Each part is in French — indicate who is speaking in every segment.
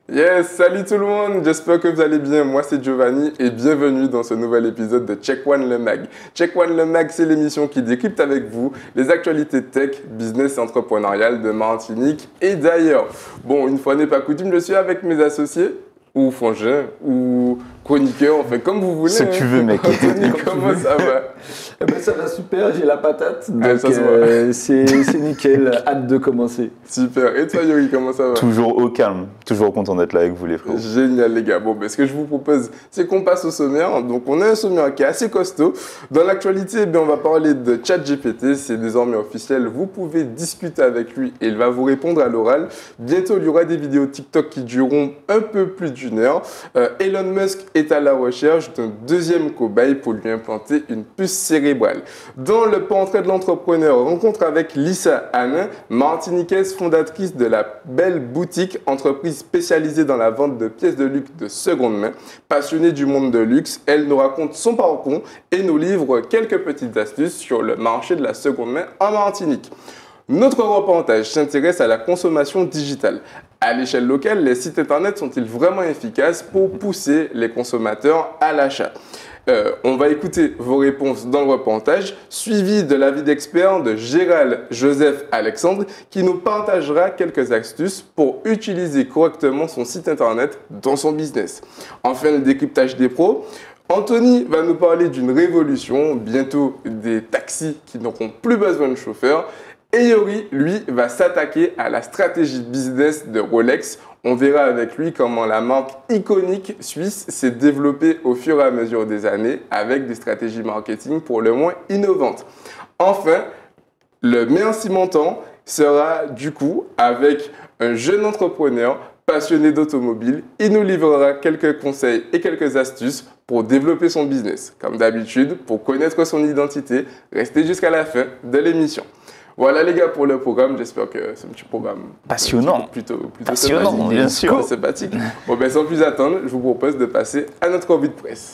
Speaker 1: Yes, salut tout le monde, j'espère que vous allez bien. Moi c'est Giovanni et bienvenue dans ce nouvel épisode de Check One le Mag. Check One le Mag, c'est l'émission qui décrypte avec vous les actualités tech, business et entrepreneuriales de Martinique et d'ailleurs. Bon, une fois n'est pas coutume, je suis avec mes associés, ou frangins, ou chroniqueurs, enfin comme vous voulez.
Speaker 2: Ce que tu veux, mec.
Speaker 1: Anthony, comment ça va?
Speaker 3: Eh ben, ça va super, j'ai la patate, donc
Speaker 1: ça se voit.
Speaker 3: c'est nickel, hâte de commencer.
Speaker 1: Super. Et toi Yuri, comment ça va?
Speaker 2: Toujours au calme, toujours content d'être là avec vous les frères.
Speaker 1: Génial les gars. Bon, ce que je vous propose, c'est qu'on passe au sommaire. Donc on a un sommaire qui est assez costaud. Dans l'actualité, on va parler de ChatGPT. C'est désormais officiel. Vous pouvez discuter avec lui et il va vous répondre à l'oral. Bientôt, il y aura des vidéos TikTok qui dureront un peu plus d'une heure. Elon Musk est à la recherche d'un deuxième cobaye pour lui implanter une puce cérébrale. Dans le portrait de l'entrepreneur, rencontre avec Lisa Hanin, martiniquaise fondatrice de la Belle Boutique, entreprise spécialisée dans la vente de pièces de luxe de seconde main. Passionnée du monde de luxe, elle nous raconte son parcours et nous livre quelques petites astuces sur le marché de la seconde main en Martinique. Notre reportage s'intéresse à la consommation digitale. À l'échelle locale, les sites internet sont-ils vraiment efficaces pour pousser les consommateurs à l'achat? On va écouter vos réponses dans le reportage, suivi de l'avis d'expert de Gérald Joseph Alexandre qui nous partagera quelques astuces pour utiliser correctement son site internet dans son business. Enfin, le décryptage des pros. Anthony va nous parler d'une révolution, bientôt des taxis qui n'auront plus besoin de chauffeurs. Et Yuri, lui, va s'attaquer à la stratégie business de Rolex. On verra avec lui comment la marque iconique suisse s'est développée au fur et à mesure des années avec des stratégies marketing pour le moins innovantes. Enfin, le meilleur cimentant sera du coup avec un jeune entrepreneur passionné d'automobile. Il nous livrera quelques conseils et quelques astuces pour développer son business. Comme d'habitude, pour connaître son identité, restez jusqu'à la fin de l'émission. Voilà les gars pour le programme, j'espère que c'est un petit programme
Speaker 2: passionnant,
Speaker 1: plutôt
Speaker 2: passionnant,
Speaker 1: sympathique.
Speaker 2: bien sûr.
Speaker 1: Sympathique. Bon, sans plus attendre, je vous propose de passer à notre revue de presse.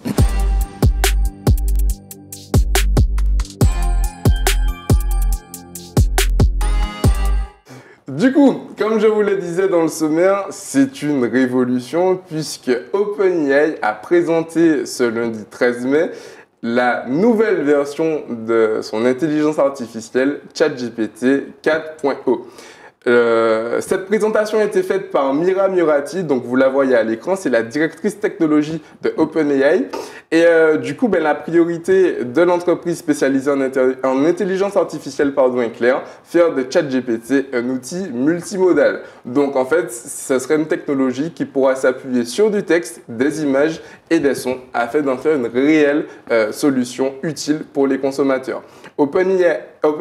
Speaker 1: Du coup, comme je vous le disais dans le sommaire, c'est une révolution puisque OpenAI a présenté ce lundi 13 mai la nouvelle version de son intelligence artificielle ChatGPT 4.0. Cette présentation a été faite par Mira Murati, donc vous la voyez à l'écran, c'est la directrice technologie de OpenAI. Et du coup, la priorité de l'entreprise spécialisée en intelligence artificielle est claire, faire de ChatGPT un outil multimodal. Donc en fait, ce serait une technologie qui pourra s'appuyer sur du texte, des images et des sons afin d'en faire une réelle solution utile pour les consommateurs. OpenAI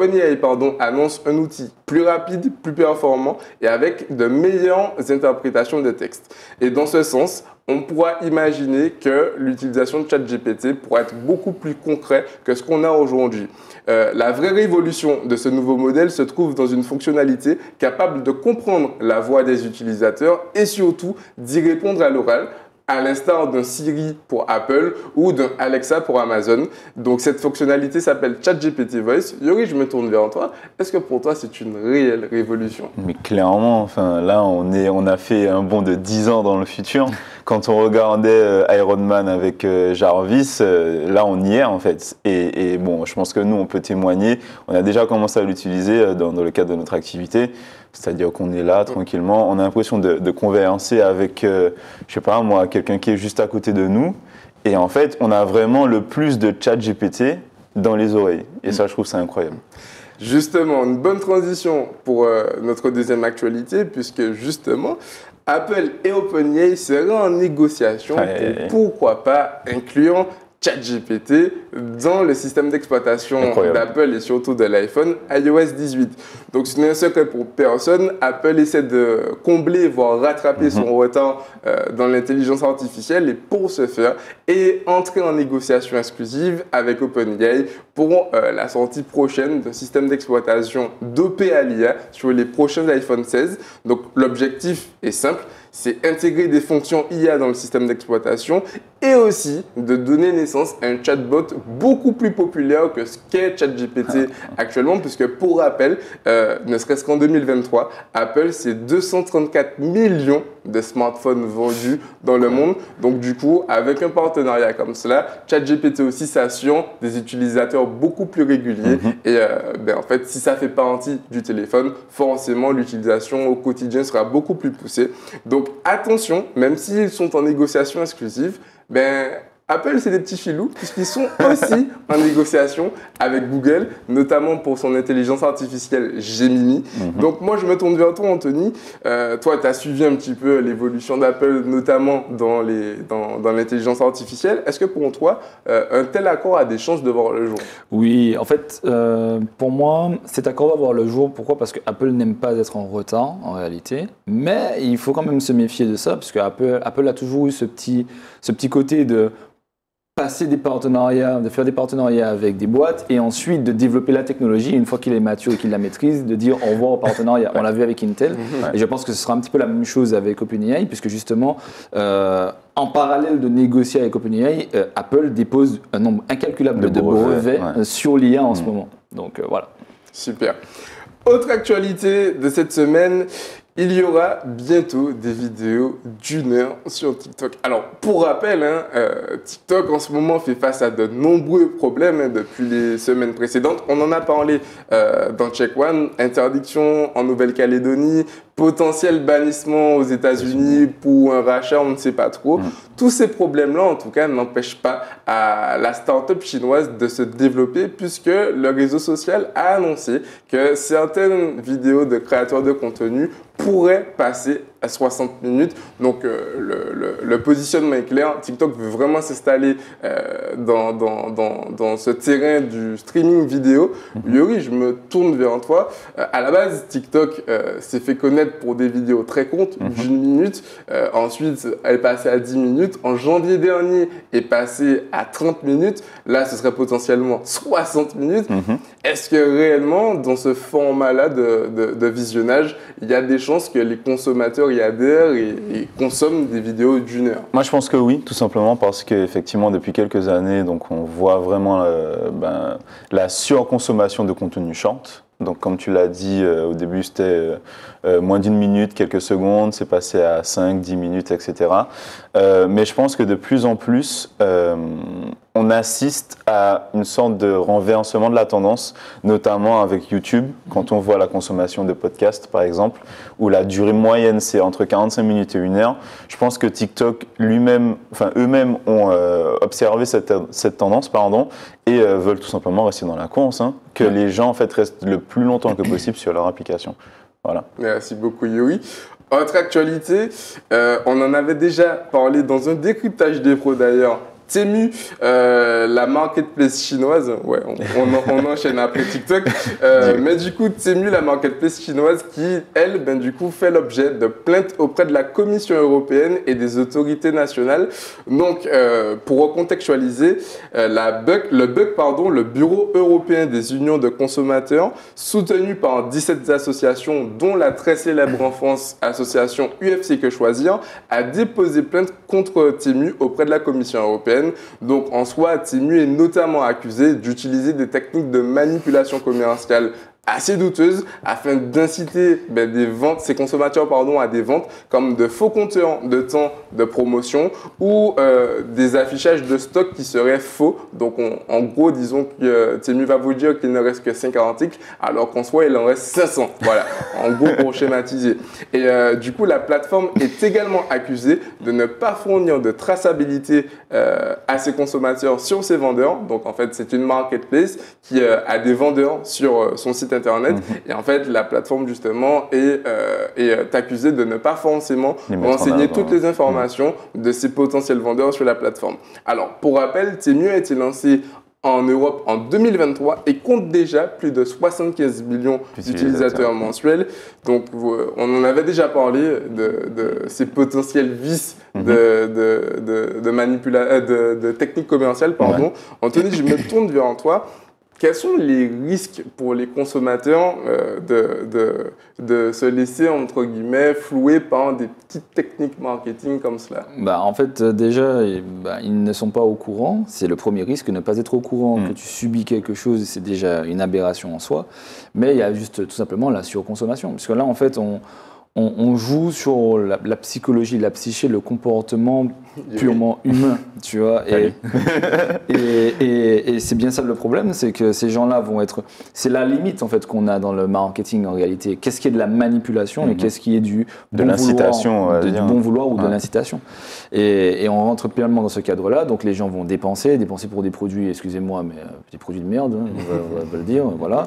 Speaker 1: annonce un outil plus rapide, plus performant et avec de meilleures interprétations de texte. Et dans ce sens, on pourra imaginer que l'utilisation de ChatGPT pourra être beaucoup plus concret que ce qu'on a aujourd'hui. La vraie révolution de ce nouveau modèle se trouve dans une fonctionnalité capable de comprendre la voix des utilisateurs et surtout d'y répondre à l'oral, à l'instar d'un Siri pour Apple ou d'un Alexa pour Amazon. Donc cette fonctionnalité s'appelle ChatGPT Voice. Yuri, je me tourne vers toi. Est-ce que pour toi c'est une réelle révolution?
Speaker 2: Mais clairement, là on a fait un bond de 10 ans dans le futur. Quand on regardait Iron Man avec Jarvis, là on y est en fait. Et bon, je pense que nous on peut témoigner. On a déjà commencé à l'utiliser dans le cadre de notre activité. C'est-à-dire qu'on est là tranquillement, on a l'impression de converser avec, je sais pas moi, quelqu'un qui est juste à côté de nous. Et en fait, on a vraiment le plus de ChatGPT dans les oreilles. Et ça, je trouve ça incroyable.
Speaker 1: Justement, une bonne transition pour notre deuxième actualité, puisque justement, Apple et OpenAI seraient en négociation pour pourquoi pas inclure ChatGPT dans le système d'exploitation d'Apple et surtout de l'iPhone iOS 18. Donc ce n'est un secret pour personne, Apple essaie de combler, voire rattraper son retard dans l'intelligence artificielle et pour ce faire, est entré en négociation exclusive avec OpenAI pour la sortie prochaine d'un système d'exploitation dopé à l'IA sur les prochains iPhone 16. Donc l'objectif est simple, c'est intégrer des fonctions IA dans le système d'exploitation et aussi de donner naissance à un chatbot beaucoup plus populaire que ce qu'est ChatGPT actuellement, puisque pour rappel, ne serait-ce qu'en 2023, Apple, c'est 234 millions de smartphones vendus dans le monde. Donc du coup, avec un partenariat comme cela, ChatGPT aussi s'assure des utilisateurs beaucoup plus réguliers. Et en fait, si ça fait partie du téléphone, forcément, l'utilisation au quotidien sera beaucoup plus poussée. Donc attention, même s'ils sont en négociation exclusive, Apple, c'est des petits filous puisqu'ils sont aussi en négociation avec Google, notamment pour son intelligence artificielle Gemini. Donc moi, je me tourne vers toi, Anthony. Toi, tu as suivi un petit peu l'évolution d'Apple, notamment dans l'intelligence artificielle. Est-ce que pour toi, un tel accord a des chances de voir le jour?
Speaker 3: Oui, en fait, pour moi, cet accord va voir le jour. Pourquoi? Parce que Apple n'aime pas être en retard, en réalité. Mais il faut quand même se méfier de ça, parce que Apple a toujours eu ce petit côté de passer des partenariats, de faire des partenariats avec des boîtes et ensuite de développer la technologie une fois qu'il est mature et qu'il la maîtrise, de dire au revoir au partenariat. On l'a vu avec Intel et je pense que ce sera un petit peu la même chose avec OpenAI puisque justement, en parallèle de négocier avec OpenAI, Apple dépose un nombre incalculable de brevets sur l'IA en ce moment. Donc voilà.
Speaker 1: Super. Autre actualité de cette semaine, il y aura bientôt des vidéos d'1 heure sur TikTok. Alors, pour rappel, TikTok en ce moment fait face à de nombreux problèmes depuis les semaines précédentes. On en a parlé dans Check One, interdiction en Nouvelle-Calédonie, potentiel bannissement aux États-Unis pour un rachat, on ne sait pas trop. Tous ces problèmes-là, en tout cas, n'empêchent pas à la start-up chinoise de se développer puisque le réseau social a annoncé que certaines vidéos de créateurs de contenu pourraient passer à 60 minutes. Donc, le positionnement est clair. TikTok veut vraiment s'installer dans ce terrain du streaming vidéo. Yuri, je me tourne vers toi. À la base, TikTok s'est fait connaître pour des vidéos très courtes, d'1 minute. Ensuite, elle est passée à 10 minutes. En janvier dernier, elle est passée à 30 minutes. Là, ce serait potentiellement 60 minutes. Est-ce que réellement, dans ce format-là de visionnage, il y a des chances que les consommateurs y adhèrent et consomment des vidéos d'1 heure?
Speaker 2: Moi, je pense que oui, tout simplement parce qu'effectivement, depuis quelques années, donc, on voit vraiment la surconsommation de contenu short. Donc, comme tu l'as dit, au début, c'était moins d'1 minute, quelques secondes, c'est passé à 5, 10 minutes, etc. Mais je pense que de plus en plus, on assiste à une sorte de renversement de la tendance, notamment avec YouTube, quand on voit la consommation de podcasts, par exemple, où la durée moyenne, c'est entre 45 minutes et 1 heure. Je pense que TikTok eux-mêmes ont observé cette tendance, et veulent tout simplement rester dans la course, que les gens, en fait, restent le plus longtemps que possible sur leur application. Voilà.
Speaker 1: Merci beaucoup, Yuri. Autre actualité, on en avait déjà parlé dans un décryptage des pros d'ailleurs. Temu, la marketplace chinoise, on enchaîne après TikTok, mais du coup Temu, la marketplace chinoise qui, elle, fait l'objet de plaintes auprès de la Commission européenne et des autorités nationales. Donc, pour recontextualiser, le Bureau européen des unions de consommateurs, soutenu par 17 associations, dont la très célèbre en France association UFC Que Choisir, a déposé plainte contre Temu auprès de la Commission européenne. Donc en soi, Temu est notamment accusé d'utiliser des techniques de manipulation commerciale assez douteuses afin d'inciter ses consommateurs à des ventes comme de faux compteurs de temps de promotion ou des affichages de stock qui seraient faux. Donc en gros, disons que Temu va vous dire qu'il ne reste que 5 articles alors qu'en soi, il en reste 500. Voilà, en gros pour schématiser. Et du coup, la plateforme est également accusée de ne pas fournir de traçabilité à ses consommateurs sur ses vendeurs. Donc en fait, c'est une marketplace qui a des vendeurs sur son site internet et en fait la plateforme justement est accusée de ne pas forcément renseigner toutes les informations de ses potentiels vendeurs sur la plateforme. Alors pour rappel, Temu a été lancé en Europe en 2023 et compte déjà plus de 75 millions d'utilisateurs mensuels. Donc on en avait déjà parlé de ces potentiels vices de techniques commerciales. Anthony, je me tourne vers toi. quels sont les risques pour les consommateurs de se laisser, entre guillemets, flouer par des petites techniques marketing comme cela?
Speaker 3: En fait, déjà, ils ne sont pas au courant. C'est le premier risque, ne pas être au courant que tu subis quelque chose, c'est déjà une aberration en soi. Mais il y a juste tout simplement la surconsommation. Parce que là, en fait, on joue sur la psychologie, la psyché, le comportement purement humain, tu vois. Et c'est bien ça le problème, c'est que ces gens-là vont être... C'est la limite, en fait, qu'on a dans le marketing, en réalité. Qu'est-ce qui est de la manipulation et qu'est-ce qui est de
Speaker 2: l'incitation,
Speaker 3: du bon vouloir ou de l'incitation. Et on rentre pleinement dans ce cadre-là. Donc, les gens vont dépenser pour des produits, excusez-moi, mais des produits de merde, hein, on va le dire, voilà.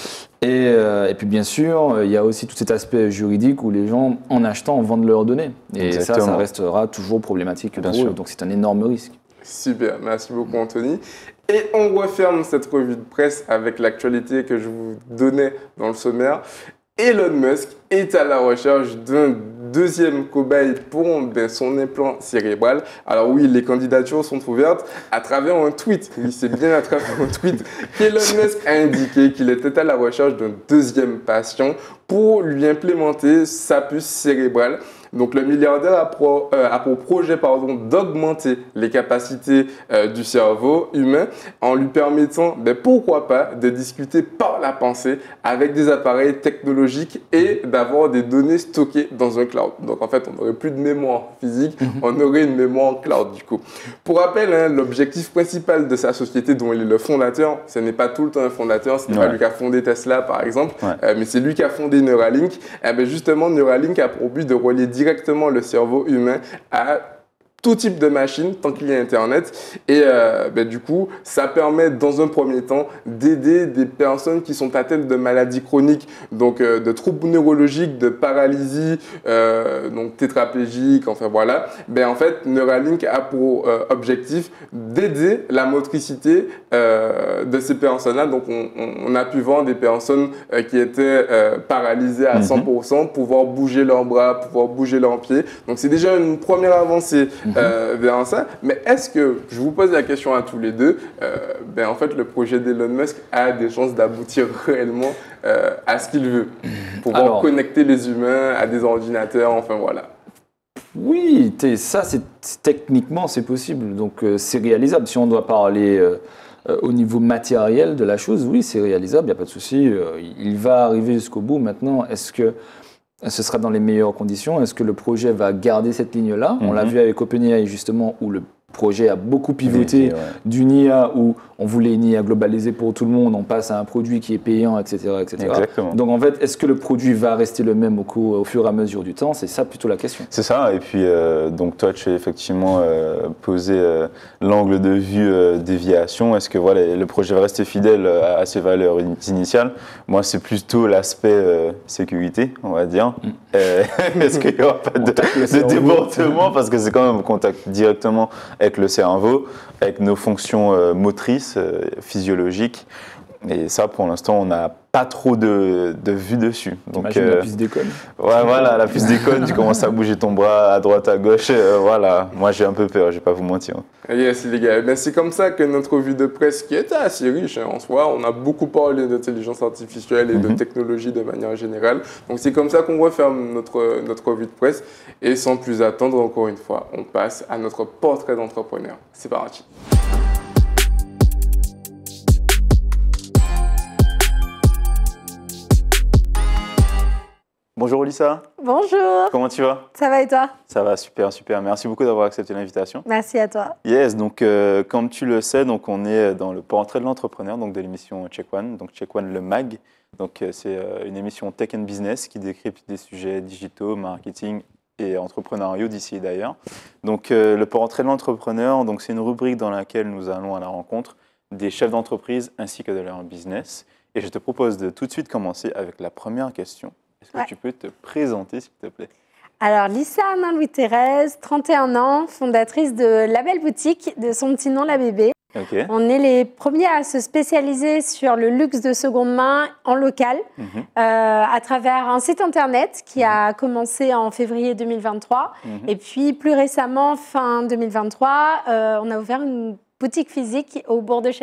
Speaker 3: Et puis bien sûr, il y a aussi tout cet aspect juridique où les gens, en achetant, vendent leurs données. Et
Speaker 2: Exactement.
Speaker 3: ça restera toujours problématique pour eux. Donc c'est un énorme risque.
Speaker 1: Super, merci beaucoup Anthony. Et on referme cette revue de presse avec l'actualité que je vous donnais dans le sommaire. Elon Musk est à la recherche d'un deuxième cobaye pour son implant cérébral. Alors oui, les candidatures sont ouvertes à travers un tweet. Oui, c'est bien à travers un tweet qu'Elon Musk a indiqué qu'il était à la recherche d'un deuxième patient pour lui implémenter sa puce cérébrale. Donc le milliardaire a pour projet d'augmenter les capacités du cerveau humain en lui permettant, pourquoi pas, de discuter par la pensée avec des appareils technologiques et d'avoir des données stockées dans un cloud. Donc en fait, on n'aurait plus de mémoire physique, on aurait une mémoire cloud du coup. Pour rappel, l'objectif principal de sa société dont il est le fondateur, ce n'est pas tout le temps un fondateur, ce n'est pas lui qui a fondé Tesla par exemple, mais c'est lui qui a fondé Neuralink. Justement, Neuralink a pour but de relier directement le cerveau humain à tout type de machine tant qu'il y a Internet. Et du coup, ça permet dans un premier temps d'aider des personnes qui sont atteintes de maladies chroniques, donc de troubles neurologiques, de paralysie, donc tétraplégique, enfin voilà. En fait, Neuralink a pour objectif d'aider la motricité de ces personnes-là. Donc, on a pu voir des personnes qui étaient paralysées à 100%, pouvoir bouger leurs bras, pouvoir bouger leurs pieds. Donc, c'est déjà une première avancée vers ça. Mais est-ce que, je vous pose la question à tous les deux, en fait, le projet d'Elon Musk a des chances d'aboutir réellement à ce qu'il veut, pouvoir connecter les humains à des ordinateurs, enfin voilà.
Speaker 3: Oui, techniquement, c'est possible. Donc, c'est réalisable. Si on doit parler au niveau matériel de la chose, oui, c'est réalisable, il n'y a pas de souci. Il va arriver jusqu'au bout. Maintenant, est-ce que ce sera dans les meilleures conditions? Est-ce que le projet va garder cette ligne-là? On l'a vu avec OpenAI, justement, où le projet a beaucoup pivoté d'une IA où on voulait une IA globalisée pour tout le monde, on passe à un produit qui est payant, etc.
Speaker 2: Exactement.
Speaker 3: Donc en fait, est-ce que le produit va rester le même au fur et à mesure du temps? C'est ça plutôt la question.
Speaker 2: C'est ça, et puis donc toi tu as effectivement posé l'angle de vue déviation. Est-ce que voilà, le projet va rester fidèle à ses valeurs initiales? Moi c'est plutôt l'aspect sécurité, on va dire. Est-ce qu'il n'y aura pas de débordement, parce que c'est quand même en contact directement avec le cerveau, avec nos fonctions motrices, physiologiques. Et ça, pour l'instant, on n'a pas trop de vue dessus.
Speaker 3: Donc, la puce déconne.
Speaker 2: Ouais, voilà, la puce déconne, tu commences à bouger ton bras à droite, à gauche. Voilà, moi j'ai un peu peur, je vais pas vous mentir.
Speaker 1: Yes, les gars. C'est comme ça que notre revue de presse, qui était assez riche en soi, on a beaucoup parlé d'intelligence artificielle et de technologie de manière générale. Donc c'est comme ça qu'on referme notre revue de presse. Et sans plus attendre, encore une fois, on passe à notre portrait d'entrepreneur. C'est parti.
Speaker 2: Bonjour Olissa.
Speaker 4: Bonjour.
Speaker 2: Comment tu vas?
Speaker 4: Ça va et toi?
Speaker 2: Ça va, super, super. Merci beaucoup d'avoir accepté l'invitation.
Speaker 4: Merci à toi.
Speaker 2: Yes, donc comme tu le sais, donc on est dans le portrait de l'entrepreneur, donc de l'émission Check One, donc Check One le mag. Donc c'est une émission tech and business qui décrypte des sujets digitaux, marketing et entrepreneuriaux d'ici et d'ailleurs. Donc le portrait de l'entrepreneur, donc c'est une rubrique dans laquelle nous allons à la rencontre des chefs d'entreprise ainsi que de leur business. Et je te propose de tout de suite commencer avec la première question. Est-ce que tu peux te présenter, s'il te plaît?
Speaker 4: Alors, Lisa Anna-Louis-Thérèse, 31 ans, fondatrice de la belle boutique de son petit nom, La Bébé.
Speaker 2: Okay.
Speaker 4: On est les premiers à se spécialiser sur le luxe de seconde main en local à travers un site internet qui a commencé en février 2023. Et puis, plus récemment, fin 2023, on a ouvert une boutique physique au bourg de Chalchères.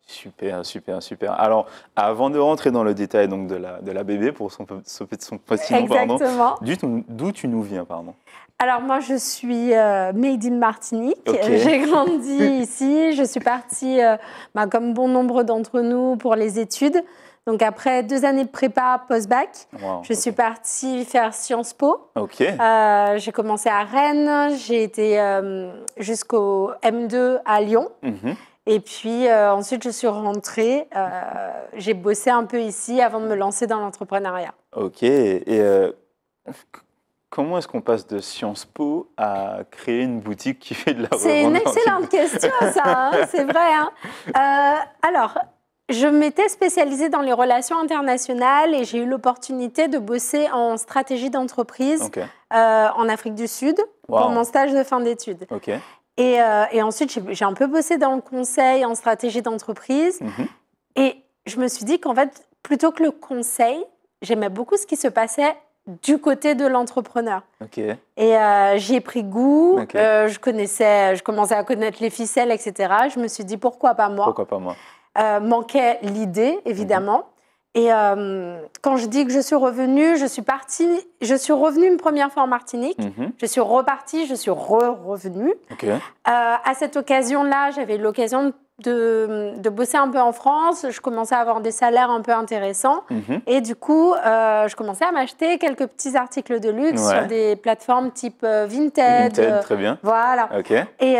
Speaker 2: Super, super, super. Alors, avant de rentrer dans le détail donc, de la bébé, pour son petit nom, pardon,
Speaker 4: Exactement.
Speaker 2: d'où tu nous viens, pardon?
Speaker 4: Alors moi, je suis made in Martinique.
Speaker 2: Ok.
Speaker 4: J'ai grandi ici. Je suis partie, comme bon nombre d'entre nous, pour les études. Donc après 2 années de prépa post-bac,
Speaker 2: Wow,
Speaker 4: je suis partie faire Sciences Po.
Speaker 2: Ok.
Speaker 4: J'ai commencé à Rennes. J'ai été jusqu'au M2 à Lyon.
Speaker 2: Mhm.
Speaker 4: Et puis ensuite, je suis rentrée. J'ai bossé un peu ici avant de me lancer dans l'entrepreneuriat.
Speaker 2: Ok. Et comment est-ce qu'on passe de Sciences Po à créer une boutique qui fait de la revente?
Speaker 4: C'est une excellente question, ça. Hein, c'est vrai. Hein. Alors, je m'étais spécialisée dans les relations internationales et j'ai eu l'opportunité de bosser en stratégie d'entreprise
Speaker 2: Ok.
Speaker 4: en Afrique du Sud pour
Speaker 2: Wow.
Speaker 4: mon stage de fin d'études.
Speaker 2: Ok.
Speaker 4: Et ensuite, j'ai un peu bossé dans le conseil en stratégie d'entreprise.
Speaker 2: Mhm.
Speaker 4: Et je me suis dit qu'en fait, plutôt que le conseil, j'aimais beaucoup ce qui se passait du côté de l'entrepreneur.
Speaker 2: Ok.
Speaker 4: Et j'y ai pris goût,
Speaker 2: Ok.
Speaker 4: je commençais à connaître les ficelles, etc. Je me suis dit, pourquoi pas moi?
Speaker 2: Pourquoi pas moi?
Speaker 4: Manquait l'idée, évidemment. Et quand je dis que je suis revenue une première fois en Martinique,
Speaker 2: Mhm.
Speaker 4: je suis repartie, je suis revenue.
Speaker 2: Ok.
Speaker 4: À cette occasion-là, j'avais l'occasion de bosser un peu en France. Je commençais à avoir des salaires un peu intéressants.
Speaker 2: Mhm.
Speaker 4: Et du coup, je commençais à m'acheter quelques petits articles de luxe
Speaker 2: Ouais.
Speaker 4: sur des plateformes type Vinted.
Speaker 2: Vinted, très bien.
Speaker 4: Voilà.
Speaker 2: Ok.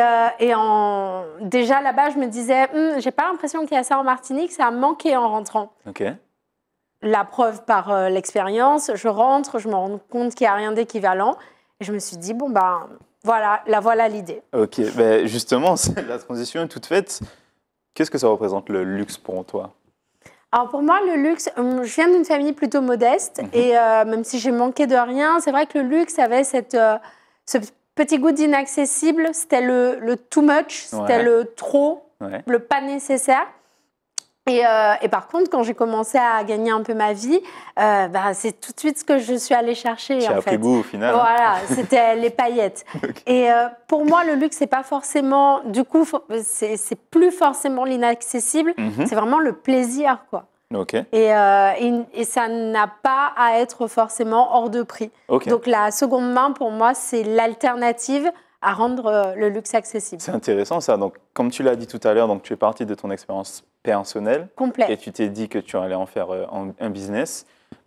Speaker 4: Déjà là-bas, je me disais, j'ai pas l'impression qu'il y a ça en Martinique, ça a manqué en rentrant.
Speaker 2: Ok.
Speaker 4: La preuve par l'expérience, je rentre, je me rends compte qu'il n'y a rien d'équivalent. Et je me suis dit, voilà l'idée.
Speaker 2: Ok. Ben justement, la transition est toute faite. Qu'est-ce que ça représente le luxe pour toi?
Speaker 4: Alors pour moi, le luxe, je viens d'une famille plutôt modeste et même si j'ai manqué de rien, c'est vrai que le luxe avait ce petit goût d'inaccessible, c'était le too much, c'était
Speaker 2: Ouais.
Speaker 4: le trop,
Speaker 2: Ouais.
Speaker 4: le pas nécessaire. Et par contre, quand j'ai commencé à gagner un peu ma vie, c'est tout de suite ce que je suis allée chercher.
Speaker 2: Tu as pris goût au final.
Speaker 4: Voilà, c'était les paillettes.
Speaker 2: Ok.
Speaker 4: Et pour moi, le luxe, c'est pas forcément, du coup, c'est plus forcément l'inaccessible,
Speaker 2: Mhm.
Speaker 4: c'est vraiment le plaisir, quoi.
Speaker 2: Ok.
Speaker 4: Et ça n'a pas à être forcément hors de prix.
Speaker 2: Ok.
Speaker 4: Donc la seconde main, pour moi, c'est l'alternative à rendre le luxe accessible.
Speaker 2: C'est intéressant ça. Donc, comme tu l'as dit tout à l'heure, donc tu es parti de ton expérience personnelle et
Speaker 4: Complet.
Speaker 2: tu t'es dit que tu allais en faire un business.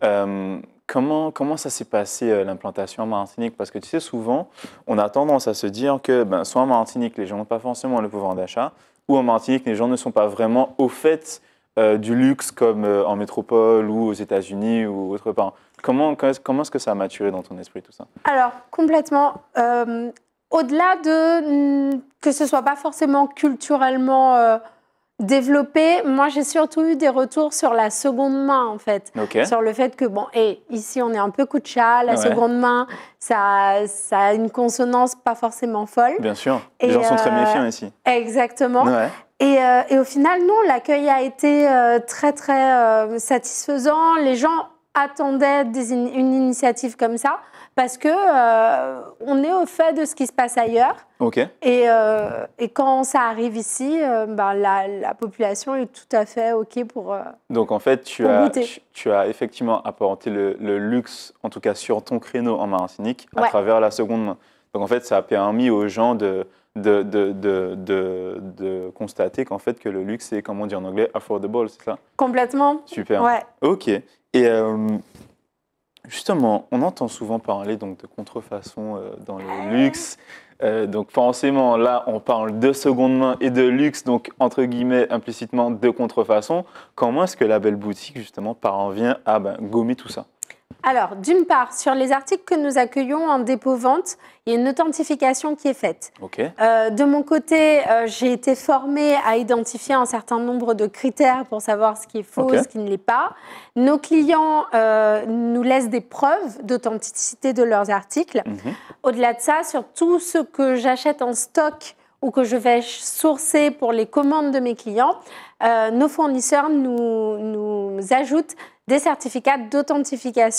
Speaker 2: Comment ça s'est passé l'implantation en Martinique? Parce que tu sais, souvent, on a tendance à se dire que soit en Martinique, les gens n'ont pas forcément le pouvoir d'achat, ou en Martinique, les gens ne sont pas vraiment au fait du luxe comme en métropole ou aux États-Unis ou autre part. Comment est-ce que ça a maturé dans ton esprit tout ça?
Speaker 4: Alors, complètement. Au-delà de que ce soit pas forcément culturellement développé, moi j'ai surtout eu des retours sur la seconde main en fait.
Speaker 2: Ok.
Speaker 4: Sur le fait que, ici on est un peu Kucha, la
Speaker 2: Ouais.
Speaker 4: seconde main, ça a une consonance pas forcément folle.
Speaker 2: Bien sûr.
Speaker 4: Et,
Speaker 2: Les gens sont très méfiants ici.
Speaker 4: Exactement.
Speaker 2: Ouais.
Speaker 4: Et au final, non, l'accueil a été très, très satisfaisant. Les gens attendaient une initiative comme ça parce que on est au fait de ce qui se passe ailleurs.
Speaker 2: Ok.
Speaker 4: Et quand ça arrive ici, la population est tout à fait OK pour...
Speaker 2: Donc en fait, tu
Speaker 4: Pour
Speaker 2: as,
Speaker 4: goûter.
Speaker 2: tu as effectivement apporté le luxe, en tout cas sur ton créneau en Martinique, à
Speaker 4: Ouais.
Speaker 2: travers la seconde main. Donc en fait, ça a permis aux gens de constater qu'en fait que le luxe est, comme on dit en anglais, affordable, c'est ça?
Speaker 4: Complètement.
Speaker 2: Super.
Speaker 4: Ouais.
Speaker 2: Ok. Et justement, on entend souvent parler donc de contrefaçon dans le luxe. Donc forcément, là, on parle de seconde main et de luxe, donc entre guillemets, implicitement de contrefaçon. Comment est-ce que la belle boutique, justement, parvient à gommer tout ça?
Speaker 4: Alors, d'une part, sur les articles que nous accueillons en dépôt-vente, il y a une authentification qui est faite.
Speaker 2: Ok.
Speaker 4: De mon côté, j'ai été formée à identifier un certain nombre de critères pour savoir ce qui est faux,
Speaker 2: Ok.
Speaker 4: ce qui ne l'est pas. Nos clients nous laissent des preuves d'authenticité de leurs articles.
Speaker 2: Mhm.
Speaker 4: Au-delà de ça, sur tout ce que j'achète en stock ou que je vais sourcer pour les commandes de mes clients, nos fournisseurs nous ajoutent des certificats d'authentification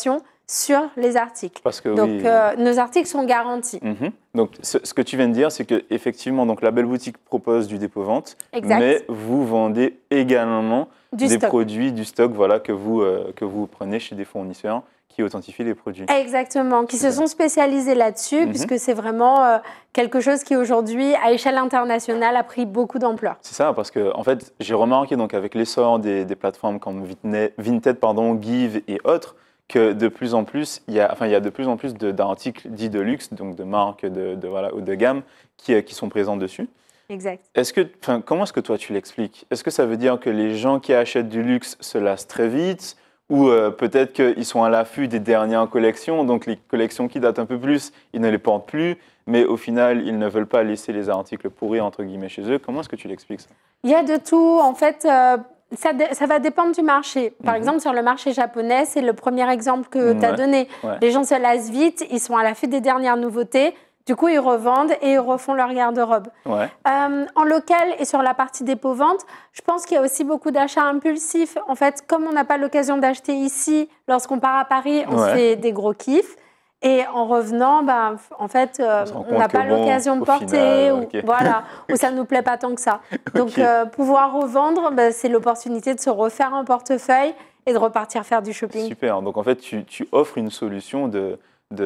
Speaker 4: sur les articles.
Speaker 2: Parce que
Speaker 4: Donc,
Speaker 2: oui.
Speaker 4: nos articles sont garantis.
Speaker 2: Donc, ce que tu viens de dire, c'est qu'effectivement, la belle boutique propose du dépôt-vente,
Speaker 4: Exact.
Speaker 2: mais vous vendez également
Speaker 4: Du
Speaker 2: des
Speaker 4: stock.
Speaker 2: produits, du stock voilà, que vous prenez chez des fournisseurs qui authentifient les produits.
Speaker 4: Exactement, qui se
Speaker 2: Super.
Speaker 4: sont spécialisés là-dessus, puisque c'est vraiment quelque chose qui aujourd'hui, à échelle internationale, a pris beaucoup d'ampleur.
Speaker 2: C'est ça, parce que en fait, j'ai remarqué donc avec l'essor des plateformes comme Vinted, Give et autres, que de plus en plus, il y a de plus en plus d'articles dits de luxe, donc de marques voilà, haut de gamme, qui sont présents dessus.
Speaker 4: Exact.
Speaker 2: Comment est-ce que toi tu l'expliques? Est-ce que ça veut dire que les gens qui achètent du luxe se lassent très vite? Ou peut-être qu'ils sont à l'affût des dernières collections, donc les collections qui datent un peu plus, ils ne les portent plus, mais au final, ils ne veulent pas laisser les articles pourris, entre guillemets, chez eux. Comment est-ce que tu l'expliques ça?
Speaker 4: Il y a de tout. En fait, ça va dépendre du marché. Par exemple, sur le marché japonais, c'est le premier exemple que tu as donné.
Speaker 2: Ouais.
Speaker 4: Les gens se lassent vite, ils sont à l'affût des dernières nouveautés. Du coup, ils revendent et ils refont leur garde-robe.
Speaker 2: Ouais.
Speaker 4: En local et sur la partie dépôt-vente, je pense qu'il y a aussi beaucoup d'achats impulsifs. En fait, comme on n'a pas l'occasion d'acheter ici, lorsqu'on part à Paris, on se fait des gros kiffs. Et en revenant, en fait, on n'a pas l'occasion de porter,
Speaker 2: final,
Speaker 4: voilà, ou ça ne nous plaît pas tant que ça. Donc, pouvoir revendre, c'est l'opportunité de se refaire un portefeuille et de repartir faire du shopping.
Speaker 2: Super. Donc, en fait, tu offres une solution de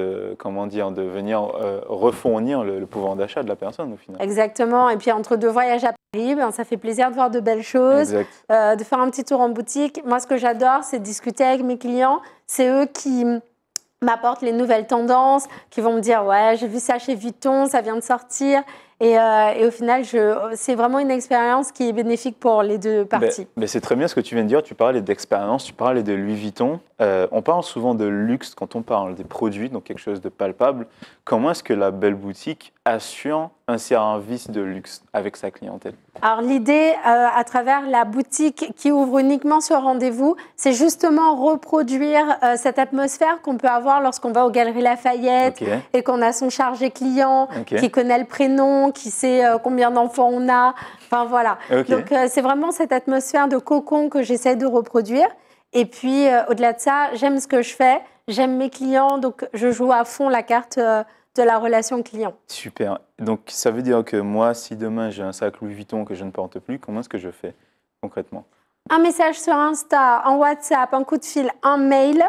Speaker 2: venir refournir le pouvoir d'achat de la personne, au final.
Speaker 4: Exactement. Et puis, entre deux voyages à Paris, ça fait plaisir de voir de belles choses, de faire un petit tour en boutique. Moi, ce que j'adore, c'est discuter avec mes clients. C'est eux qui m'apportent les nouvelles tendances, qui vont me dire « Ouais, j'ai vu ça chez Vuitton, ça vient de sortir ». Et au final, c'est vraiment une expérience qui est bénéfique pour les deux parties.
Speaker 2: Mais c'est très bien ce que tu viens de dire. Tu parlais d'expérience, tu parlais de Louis Vuitton. On parle souvent de luxe quand on parle des produits, donc quelque chose de palpable. Comment est-ce que la belle boutique assure un service de luxe avec sa clientèle?
Speaker 4: Alors l'idée, à travers la boutique qui ouvre uniquement sur rendez-vous, c'est justement reproduire cette atmosphère qu'on peut avoir lorsqu'on va aux Galeries Lafayette et qu'on a son chargé client, qui connaît le prénom, qui sait combien d'enfants on a. Enfin voilà. Donc c'est vraiment cette atmosphère de cocon que j'essaie de reproduire. Et puis au-delà de ça, j'aime ce que je fais, j'aime mes clients, donc je joue à fond la carte de la relation client.
Speaker 2: Super. Donc, ça veut dire que moi, si demain j'ai un sac Louis Vuitton que je ne porte plus, comment est-ce que je fais concrètement?
Speaker 4: Un message sur Insta, un WhatsApp, un coup de fil, un mail.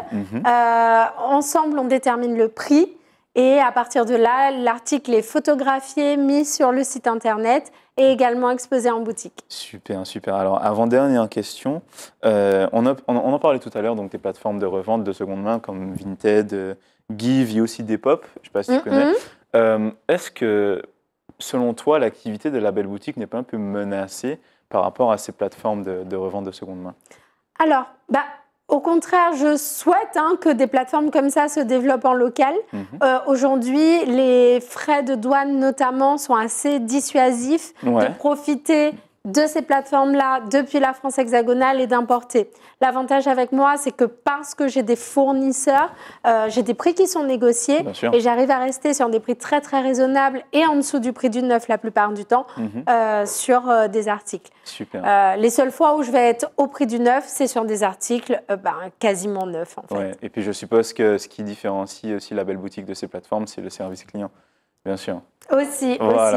Speaker 4: Ensemble, on détermine le prix. Et à partir de là, l'article est photographié, mis sur le site internet et également exposé en boutique.
Speaker 2: Super, super. Alors, avant-dernière question. On en parlait tout à l'heure, donc des plateformes de revente de seconde main comme Vinted, Give et aussi Depop. Je ne sais pas si tu connais. Est-ce que, selon toi, l'activité de la belle boutique n'est pas un peu menacée par rapport à ces plateformes de revente de seconde main?
Speaker 4: Alors, au contraire, je souhaite que des plateformes comme ça se développent en local. Aujourd'hui, les frais de douane notamment sont assez dissuasifs de profiter de ces plateformes-là depuis la France hexagonale et d'importer. L'avantage avec moi, c'est que parce que j'ai des fournisseurs, j'ai des prix qui sont négociés et j'arrive à rester sur des prix très très raisonnables et en dessous du prix du neuf la plupart du temps sur des articles.
Speaker 2: Super.
Speaker 4: Les seules fois où je vais être au prix du neuf, c'est sur des articles quasiment neufs en fait.
Speaker 2: Ouais. Et puis je suppose que ce qui différencie aussi la belle boutique de ces plateformes, c'est le service client. Bien sûr.
Speaker 4: Aussi,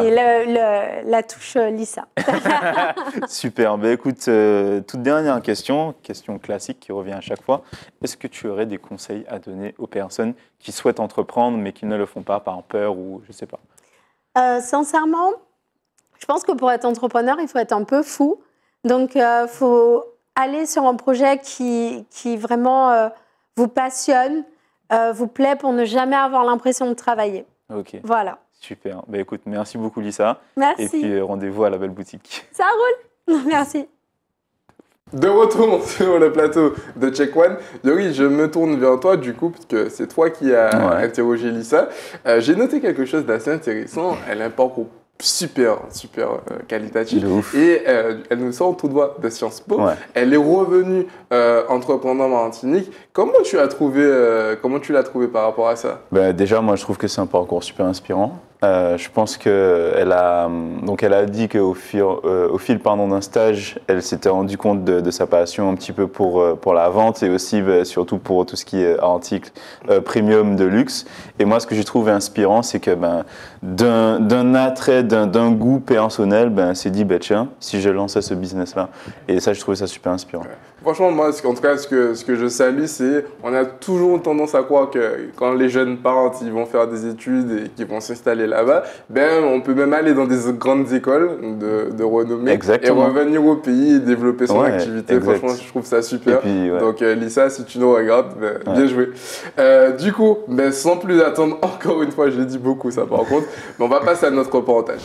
Speaker 4: la touche Lisa.
Speaker 2: Super. Écoute, toute dernière question classique qui revient à chaque fois. Est-ce que tu aurais des conseils à donner aux personnes qui souhaitent entreprendre mais qui ne le font pas par peur ou je ne sais pas?
Speaker 4: Sincèrement, je pense que pour être entrepreneur, il faut être un peu fou. Donc, il faut aller sur un projet qui vraiment vous passionne, vous plaît pour ne jamais avoir l'impression de travailler.
Speaker 2: Ok.
Speaker 4: Voilà.
Speaker 2: Super. Écoute, merci beaucoup Lisa.
Speaker 4: Merci.
Speaker 2: Et puis rendez-vous à la belle boutique.
Speaker 4: Ça roule. Merci.
Speaker 1: De retour sur le plateau de Check One. Youri, je me tourne vers toi du coup, parce que c'est toi qui as interrogé Lisa. J'ai noté quelque chose d'assez intéressant. Elle a un parcours super qualitatif. Et elle nous sort tout droit de Sciences Po. Elle est revenue entrepreneur Martinique. Comment tu l'as trouvé par rapport à ça?
Speaker 2: Déjà, moi, je trouve que c'est un parcours super inspirant. Je pense qu'elle a, elle a dit qu'au fil d'un stage, elle s'était rendue compte de sa passion un petit peu pour la vente et aussi surtout pour tout ce qui est article premium de luxe. Et moi, ce que j'ai trouvé inspirant, c'est que d'un attrait, d'un goût personnel, elle s'est dit, tiens, si je lançais ce business-là. Et ça, je trouvais ça super inspirant.
Speaker 1: Ouais. Franchement, moi, en tout cas, ce que je salue, c'est on a toujours tendance à croire que quand les jeunes partent, ils vont faire des études et qu'ils vont s'installer là-bas, on peut même aller dans des grandes écoles de renommée.
Speaker 2: Exactement.
Speaker 1: Et revenir au pays et développer son activité.
Speaker 2: Exact.
Speaker 1: Franchement, je trouve ça super.
Speaker 2: Puis,
Speaker 1: Donc, Lisa, si tu nous regardes, bien joué. Du coup, sans plus attendre, encore une fois, je l'ai dit beaucoup ça par contre, mais on va passer à notre reportage.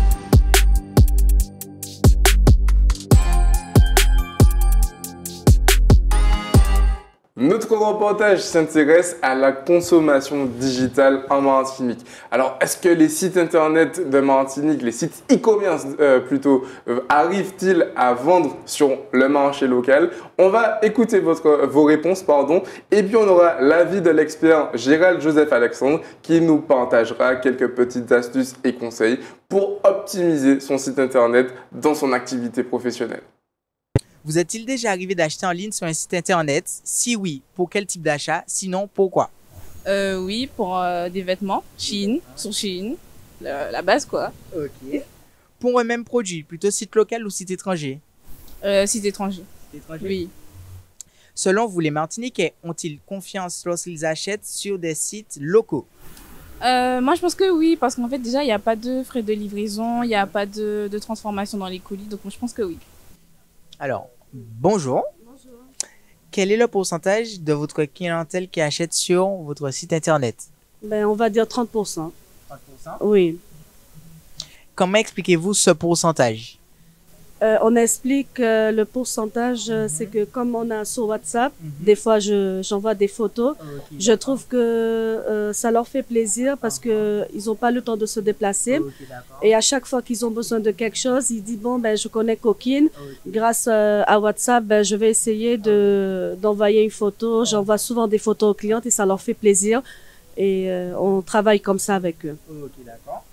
Speaker 1: Notre reportage s'intéresse à la consommation digitale en Martinique. Alors, est-ce que les sites internet de Martinique, les sites e-commerce plutôt, arrivent-ils à vendre sur le marché local? On va écouter vos réponses, et puis on aura l'avis de l'expert Gérald Joseph Alexandre qui nous partagera quelques petites astuces et conseils pour optimiser son site internet dans son activité professionnelle.
Speaker 5: Vous est-il déjà arrivé d'acheter en ligne sur un site internet? Si oui, pour quel type d'achat? Sinon, pourquoi?
Speaker 6: Oui, pour des vêtements, Shein, sur Shein, la base quoi.
Speaker 5: Ok. Pour un même produit, plutôt site local ou site étranger?
Speaker 6: Site étranger. Oui.
Speaker 5: Selon vous, les Martiniquais ont-ils confiance lorsqu'ils achètent sur des sites locaux?
Speaker 6: Moi, je pense que oui, parce qu'en fait, déjà, il n'y a pas de frais de livraison, il n'y a pas de transformation dans les colis, donc moi, je pense que oui.
Speaker 5: Alors, bonjour. Bonjour. Quel est le pourcentage de votre clientèle qui achète sur votre site internet?
Speaker 7: On va dire 30%. 30%? Oui.
Speaker 5: Comment expliquez-vous ce pourcentage?
Speaker 7: On explique le pourcentage, c'est que comme on a sur WhatsApp, des fois j'envoie des photos. Okay, je trouve que ça leur fait plaisir parce que ils n'ont pas le temps de se déplacer. Okay, et à chaque fois qu'ils ont besoin de quelque chose, ils disent je connais Coquine. Grâce à WhatsApp, je vais essayer d'envoyer une photo. J'envoie souvent des photos aux clientes et ça leur fait plaisir. Et on travaille comme ça avec eux.
Speaker 5: Ok, d'accord.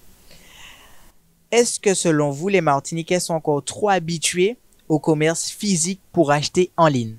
Speaker 5: Est-ce que selon vous, les Martiniquais sont encore trop habitués au commerce physique pour acheter en ligne?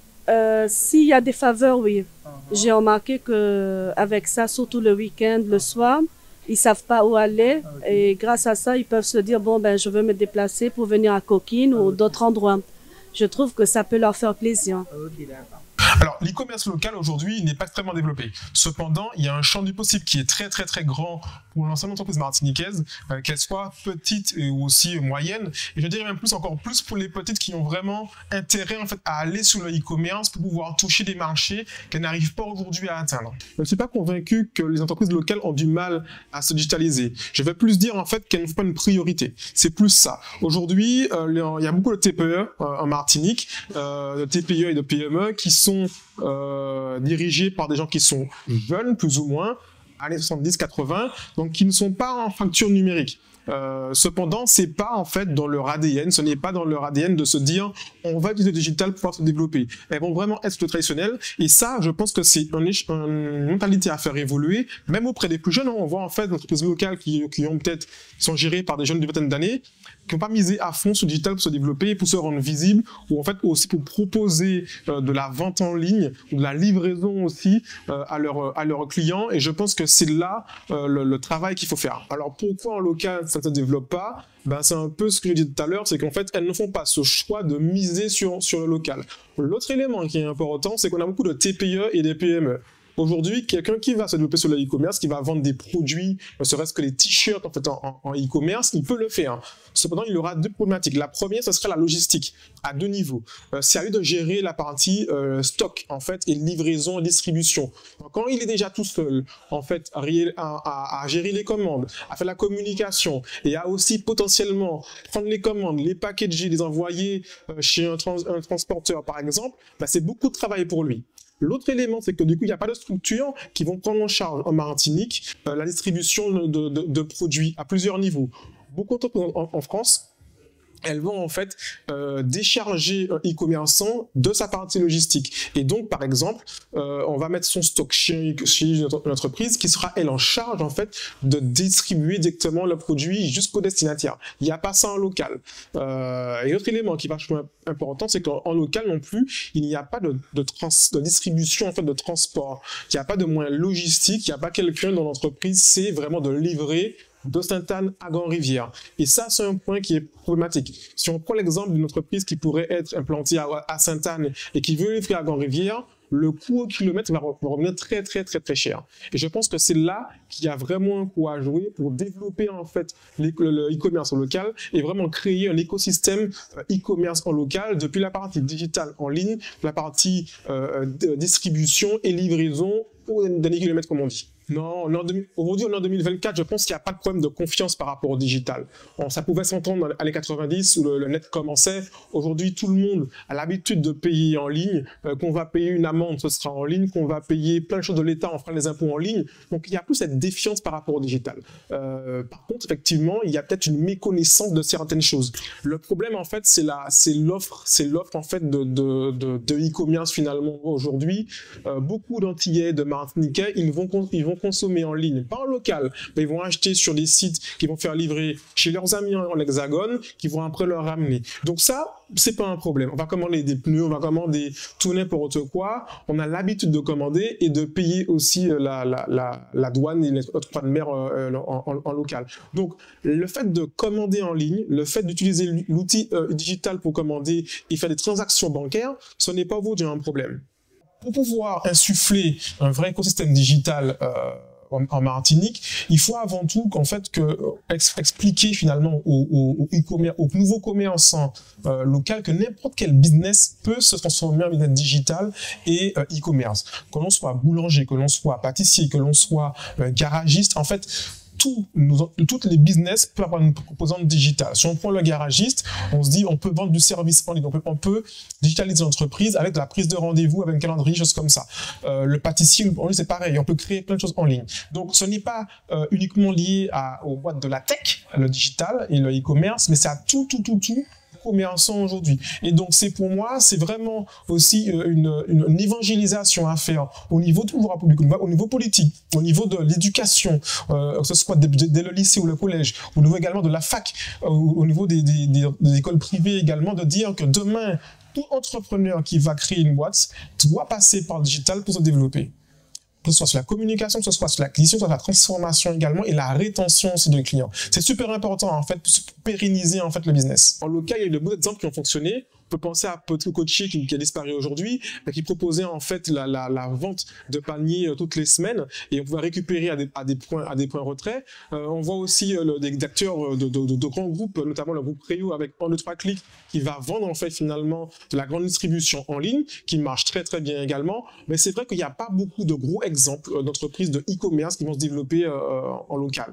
Speaker 7: S'il y a des faveurs, oui. J'ai remarqué qu'avec ça, surtout le week-end, le soir, ils ne savent pas où aller. Et grâce à ça, ils peuvent se dire, je veux me déplacer pour venir à Coquine ou d'autres endroits. Je trouve que ça peut leur faire plaisir.
Speaker 8: Alors, l'e-commerce local aujourd'hui n'est pas extrêmement développé. Cependant, il y a un champ du possible qui est très très très grand pour l'ensemble d'entreprises martiniquaises, qu'elles soient petites ou aussi moyennes. Et je dirais même encore plus pour les petites qui ont vraiment intérêt en fait à aller sur le e-commerce pour pouvoir toucher des marchés qu'elles n'arrivent pas aujourd'hui à atteindre. Je ne suis pas convaincu que les entreprises locales ont du mal à se digitaliser. Je vais plus dire en fait qu'elles ne font pas une priorité. C'est plus ça. Aujourd'hui, il y a beaucoup de TPE en Martinique, de TPE et de PME qui sont dirigés par des gens qui sont jeunes, plus ou moins, années 70-80, donc qui ne sont pas en facture numérique. Cependant, c'est pas en fait dans leur ADN, ce n'est pas dans leur ADN de se dire on va utiliser le digital pour pouvoir se développer. Elles vont vraiment être le traditionnel et ça, je pense que c'est une mentalité à faire évoluer, même auprès des plus jeunes. On voit en fait des entreprises locales qui sont gérées par des jeunes de vingtaine d'années, qui n'ont pas misé à fond sur le digital pour se développer, pour se rendre visible, ou en fait aussi pour proposer de la vente en ligne ou de la livraison aussi à leurs clients. Et je pense que c'est là le travail qu'il faut faire. Alors pourquoi en local ça ne se développe pas? C'est un peu ce que je disais tout à l'heure, c'est qu'en fait elles ne font pas ce choix de miser sur le local. L'autre élément qui est important, c'est qu'on a beaucoup de TPE et des PME. Aujourd'hui, quelqu'un qui va se développer sur le e-commerce, qui va vendre des produits, ne serait-ce que les t-shirts en fait en e-commerce, il peut le faire. Cependant, il aura deux problématiques. La première, ce serait la logistique à deux niveaux. C'est à lui de gérer la partie stock en fait et livraison et distribution. Donc, quand il est déjà tout seul en fait à gérer les commandes, à faire la communication et à aussi potentiellement prendre les commandes, les packager, les envoyer chez un transporteur par exemple, c'est beaucoup de travail pour lui. L'autre élément, c'est que du coup, il n'y a pas de structures qui vont prendre en charge en Martinique la distribution de produits à plusieurs niveaux. Beaucoup d'entreprises en France elles vont en fait décharger un e-commerçant de sa partie logistique. Et donc, par exemple, on va mettre son stock chez une entreprise qui sera, elle, en charge en fait de distribuer directement le produit jusqu'au destinataire. Il n'y a pas ça en local. Et l'autre élément qui est vachement important, c'est qu'en local non plus, il n'y a pas de distribution, en fait, de transport. Il n'y a pas de moyen logistique, il n'y a pas quelqu'un dans l'entreprise, c'est vraiment de livrer de Sainte-Anne à Grand-Rivière. Et ça, c'est un point qui est problématique. Si on prend l'exemple d'une entreprise qui pourrait être implantée à Sainte-Anne et qui veut livrer à Grand-Rivière, le coût au kilomètre va revenir très cher. Et je pense que c'est là qu'il y a vraiment un coup à jouer pour développer en fait le e-commerce en local et vraiment créer un écosystème e-commerce en local depuis la partie digitale en ligne, la partie distribution et livraison au dernier kilomètre comme on dit. Non, aujourd'hui, on est en 2024, je pense qu'il n'y a pas de problème de confiance par rapport au digital. Ça pouvait s'entendre dans les années 90 où le net commençait. Aujourd'hui, tout le monde a l'habitude de payer en ligne. Qu'on va payer une amende, ce sera en ligne. Qu'on va payer plein de choses de l'État, on fera les impôts en ligne. Donc, il n'y a plus cette défiance par rapport au digital. Par contre, effectivement, il y a peut-être une méconnaissance de certaines choses. Le problème, en fait, c'est l'offre en fait de e-commerce finalement aujourd'hui. Beaucoup d'Antillais, de Martiniquais, ils vont consommer en ligne, pas en local, mais ils vont acheter sur des sites qui vont faire livrer chez leurs amis en hexagone, qui vont après leur ramener. Donc ça, c'est pas un problème. On va commander des pneus, on va commander tout n'importe quoi. On a l'habitude de commander et de payer aussi la douane et notre croix de mer en local. Donc, le fait de commander en ligne, le fait d'utiliser l'outil digital pour commander et faire des transactions bancaires, ce n'est pas aujourd'hui un problème. Pour pouvoir insuffler un vrai écosystème digital en Martinique, il faut avant tout expliquer finalement aux nouveaux commerçants locaux que n'importe quel business peut se transformer en business digital et e-commerce. Que l'on soit boulanger, que l'on soit pâtissier, que l'on soit garagiste, en fait, toutes les business peuvent avoir une composante digitale. Si on prend le garagiste, on se dit on peut vendre du service en ligne, on peut digitaliser l'entreprise avec de la prise de rendez-vous, avec un calendrier, choses comme ça. Le pâtissier, c'est pareil, on peut créer plein de choses en ligne. Donc ce n'est pas uniquement lié aux boîtes de la tech, le digital et le e-commerce, mais c'est à tout commerçants aujourd'hui. Et donc, pour moi, c'est vraiment aussi une évangélisation à faire au niveau du pouvoir public, au niveau politique, au niveau de l'éducation, que ce soit dès le lycée ou le collège, au niveau également de la fac, au niveau des écoles privées également, de dire que demain, tout entrepreneur qui va créer une boîte doit passer par le digital pour se développer. Que ce soit sur la communication, que ce soit sur l'acquisition, que ce soit sur la transformation également et la rétention aussi de clients. C'est super important en fait pour pérenniser en fait le business. En local, il y a eu de beaux exemples qui ont fonctionné. On peut penser à Poteau Coaché qui a disparu aujourd'hui, mais qui proposait en fait la vente de paniers toutes les semaines et on pouvait récupérer à des points retrait. On voit aussi des acteurs de grands groupes, notamment le groupe Créo avec 1, 2, 3 clics qui va vendre en fait finalement de la grande distribution en ligne qui marche très très bien également. Mais c'est vrai qu'il n'y a pas beaucoup de gros exemples d'entreprises de e-commerce qui vont se développer en local.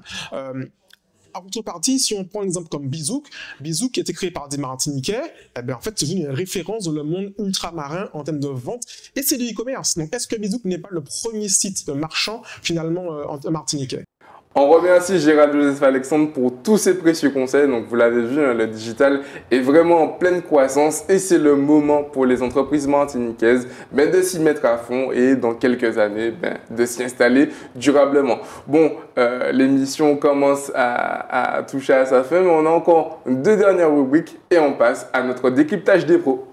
Speaker 8: En contrepartie, si on prend un exemple comme Bizouk qui a été créé par des Martiniquais, en fait, c'est une référence dans le monde ultramarin en termes de vente et c'est du e-commerce. Donc, est-ce que Bizouk n'est pas le premier site marchand finalement en Martiniquais?
Speaker 1: On remercie Gérald Joseph Alexandre pour tous ces précieux conseils. Donc, vous l'avez vu, le digital est vraiment en pleine croissance et c'est le moment pour les entreprises martiniquaises de s'y mettre à fond et dans quelques années, de s'y installer durablement. Bon, l'émission commence à toucher à sa fin, mais on a encore 2 dernières rubriques et on passe à notre décryptage des pros.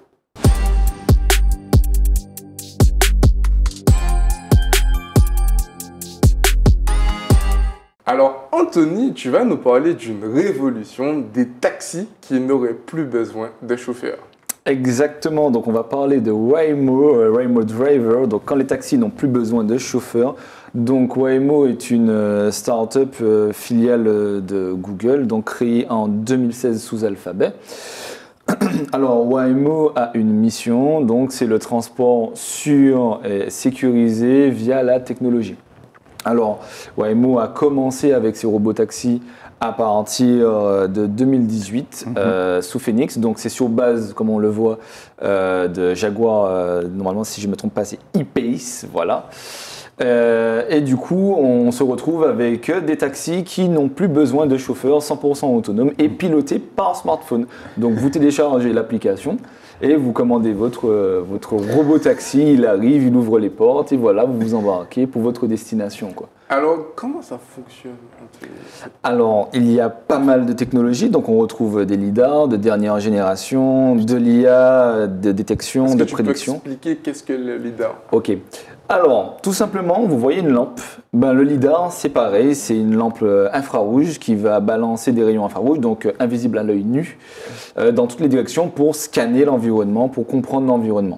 Speaker 1: Alors, Anthony, tu vas nous parler d'une révolution des taxis qui n'auraient plus besoin de chauffeurs.
Speaker 3: Exactement, donc on va parler de Waymo Driver, donc quand les taxis n'ont plus besoin de chauffeurs. Donc Waymo est une start-up filiale de Google, donc créée en 2016 sous Alphabet. Alors Waymo a une mission, donc c'est le transport sûr et sécurisé via la technologie. Alors, Waymo a commencé avec ses robotaxis à partir de 2018 sous Phoenix. Donc, c'est sur base, comme on le voit, de Jaguar. Normalement, si je ne me trompe pas, c'est E-Pace. Voilà. Et du coup, on se retrouve avec des taxis qui n'ont plus besoin de chauffeurs, 100% autonomes et pilotés par smartphone. Donc vous téléchargez l'application et vous commandez votre robot taxi, il arrive, il ouvre les portes et voilà, vous vous embarquez pour votre destination, quoi.
Speaker 1: Alors, comment ça fonctionne?
Speaker 3: Alors, il y a pas mal de technologies, donc on retrouve des lidars de dernière génération, de l'IA, de détection, de prédiction.
Speaker 1: Tu peux expliquer qu'est-ce que le lidar?
Speaker 3: Ok. Alors, tout simplement, vous voyez une lampe. Le lidar, c'est pareil, c'est une lampe infrarouge qui va balancer des rayons infrarouges, donc invisibles à l'œil nu, dans toutes les directions pour scanner l'environnement, pour comprendre l'environnement.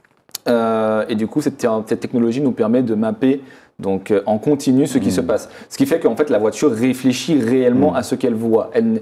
Speaker 3: Et du coup, cette technologie nous permet de mapper donc en continu ce qui se passe. Ce qui fait qu'en fait la voiture réfléchit réellement à ce qu'elle voit. Elle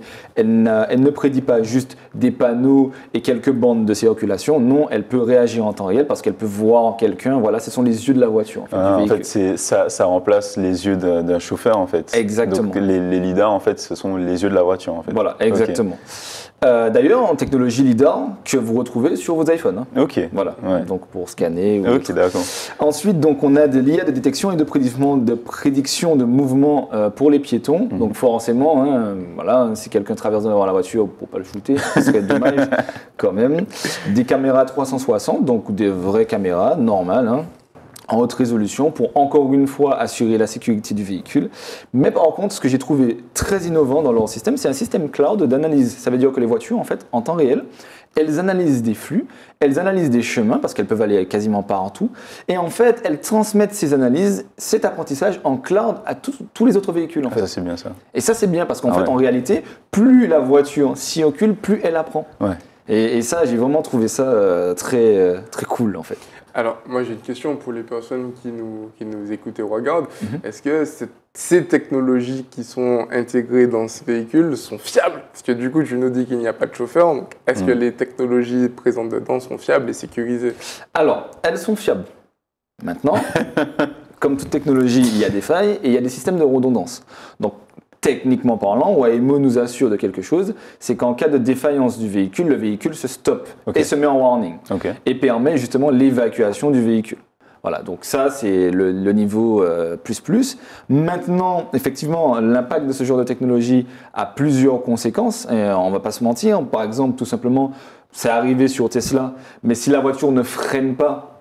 Speaker 3: ne prédit pas juste des panneaux et quelques bandes de circulation. Non, elle peut réagir en temps réel parce qu'elle peut voir quelqu'un. Voilà, ce sont les yeux de la voiture.
Speaker 2: En fait, ça remplace les yeux d'un chauffeur en fait.
Speaker 3: Exactement.
Speaker 2: Donc les lidars en fait, ce sont les yeux de la voiture en fait.
Speaker 3: Voilà, exactement. Okay. D'ailleurs, en technologie lidar que vous retrouvez sur vos iPhones.
Speaker 2: Ok.
Speaker 3: Voilà.
Speaker 2: Ouais.
Speaker 3: Donc pour scanner.
Speaker 2: Ok, d'accord.
Speaker 3: Ensuite, donc on a de l'IA de détection et de prédiction de mouvement pour les piétons. Donc forcément, voilà, si quelqu'un traverse devant la voiture, pour pas le shooter, ce serait dommage quand même. Des caméras 360, donc des vraies caméras normales. En haute résolution pour encore une fois assurer la sécurité du véhicule. Mais par contre, ce que j'ai trouvé très innovant dans leur système, c'est un système cloud d'analyse. Ça veut dire que les voitures, en fait, en temps réel, elles analysent des flux, elles analysent des chemins parce qu'elles peuvent aller quasiment partout. Et en fait, elles transmettent ces analyses, cet apprentissage en cloud à tous les autres véhicules. En fait.
Speaker 2: Ça, c'est bien ça.
Speaker 3: Et ça, c'est bien parce qu'en fait, en réalité, plus la voiture circule, plus elle apprend.
Speaker 2: Ouais.
Speaker 3: Et ça, j'ai vraiment trouvé ça très, très cool, en fait.
Speaker 1: Alors, moi j'ai une question pour les personnes qui nous écoutent et regardent. Est-ce que ces technologies qui sont intégrées dans ce véhicule sont fiables? Parce que du coup, tu nous dis qu'il n'y a pas de chauffeur. Donc, est-ce que les technologies présentes dedans sont fiables et sécurisées?
Speaker 3: Alors, elles sont fiables. Maintenant, comme toute technologie, il y a des failles et il y a des systèmes de redondance. Donc, techniquement parlant, Waymo nous assure de quelque chose, c'est qu'en cas de défaillance du véhicule, le véhicule se stoppe et se met en warning et permet justement l'évacuation du véhicule. Voilà, donc ça c'est le niveau plus. Maintenant, effectivement, l'impact de ce genre de technologie a plusieurs conséquences, et on ne va pas se mentir. Par exemple, tout simplement, c'est arrivé sur Tesla, mais si la voiture ne freine pas,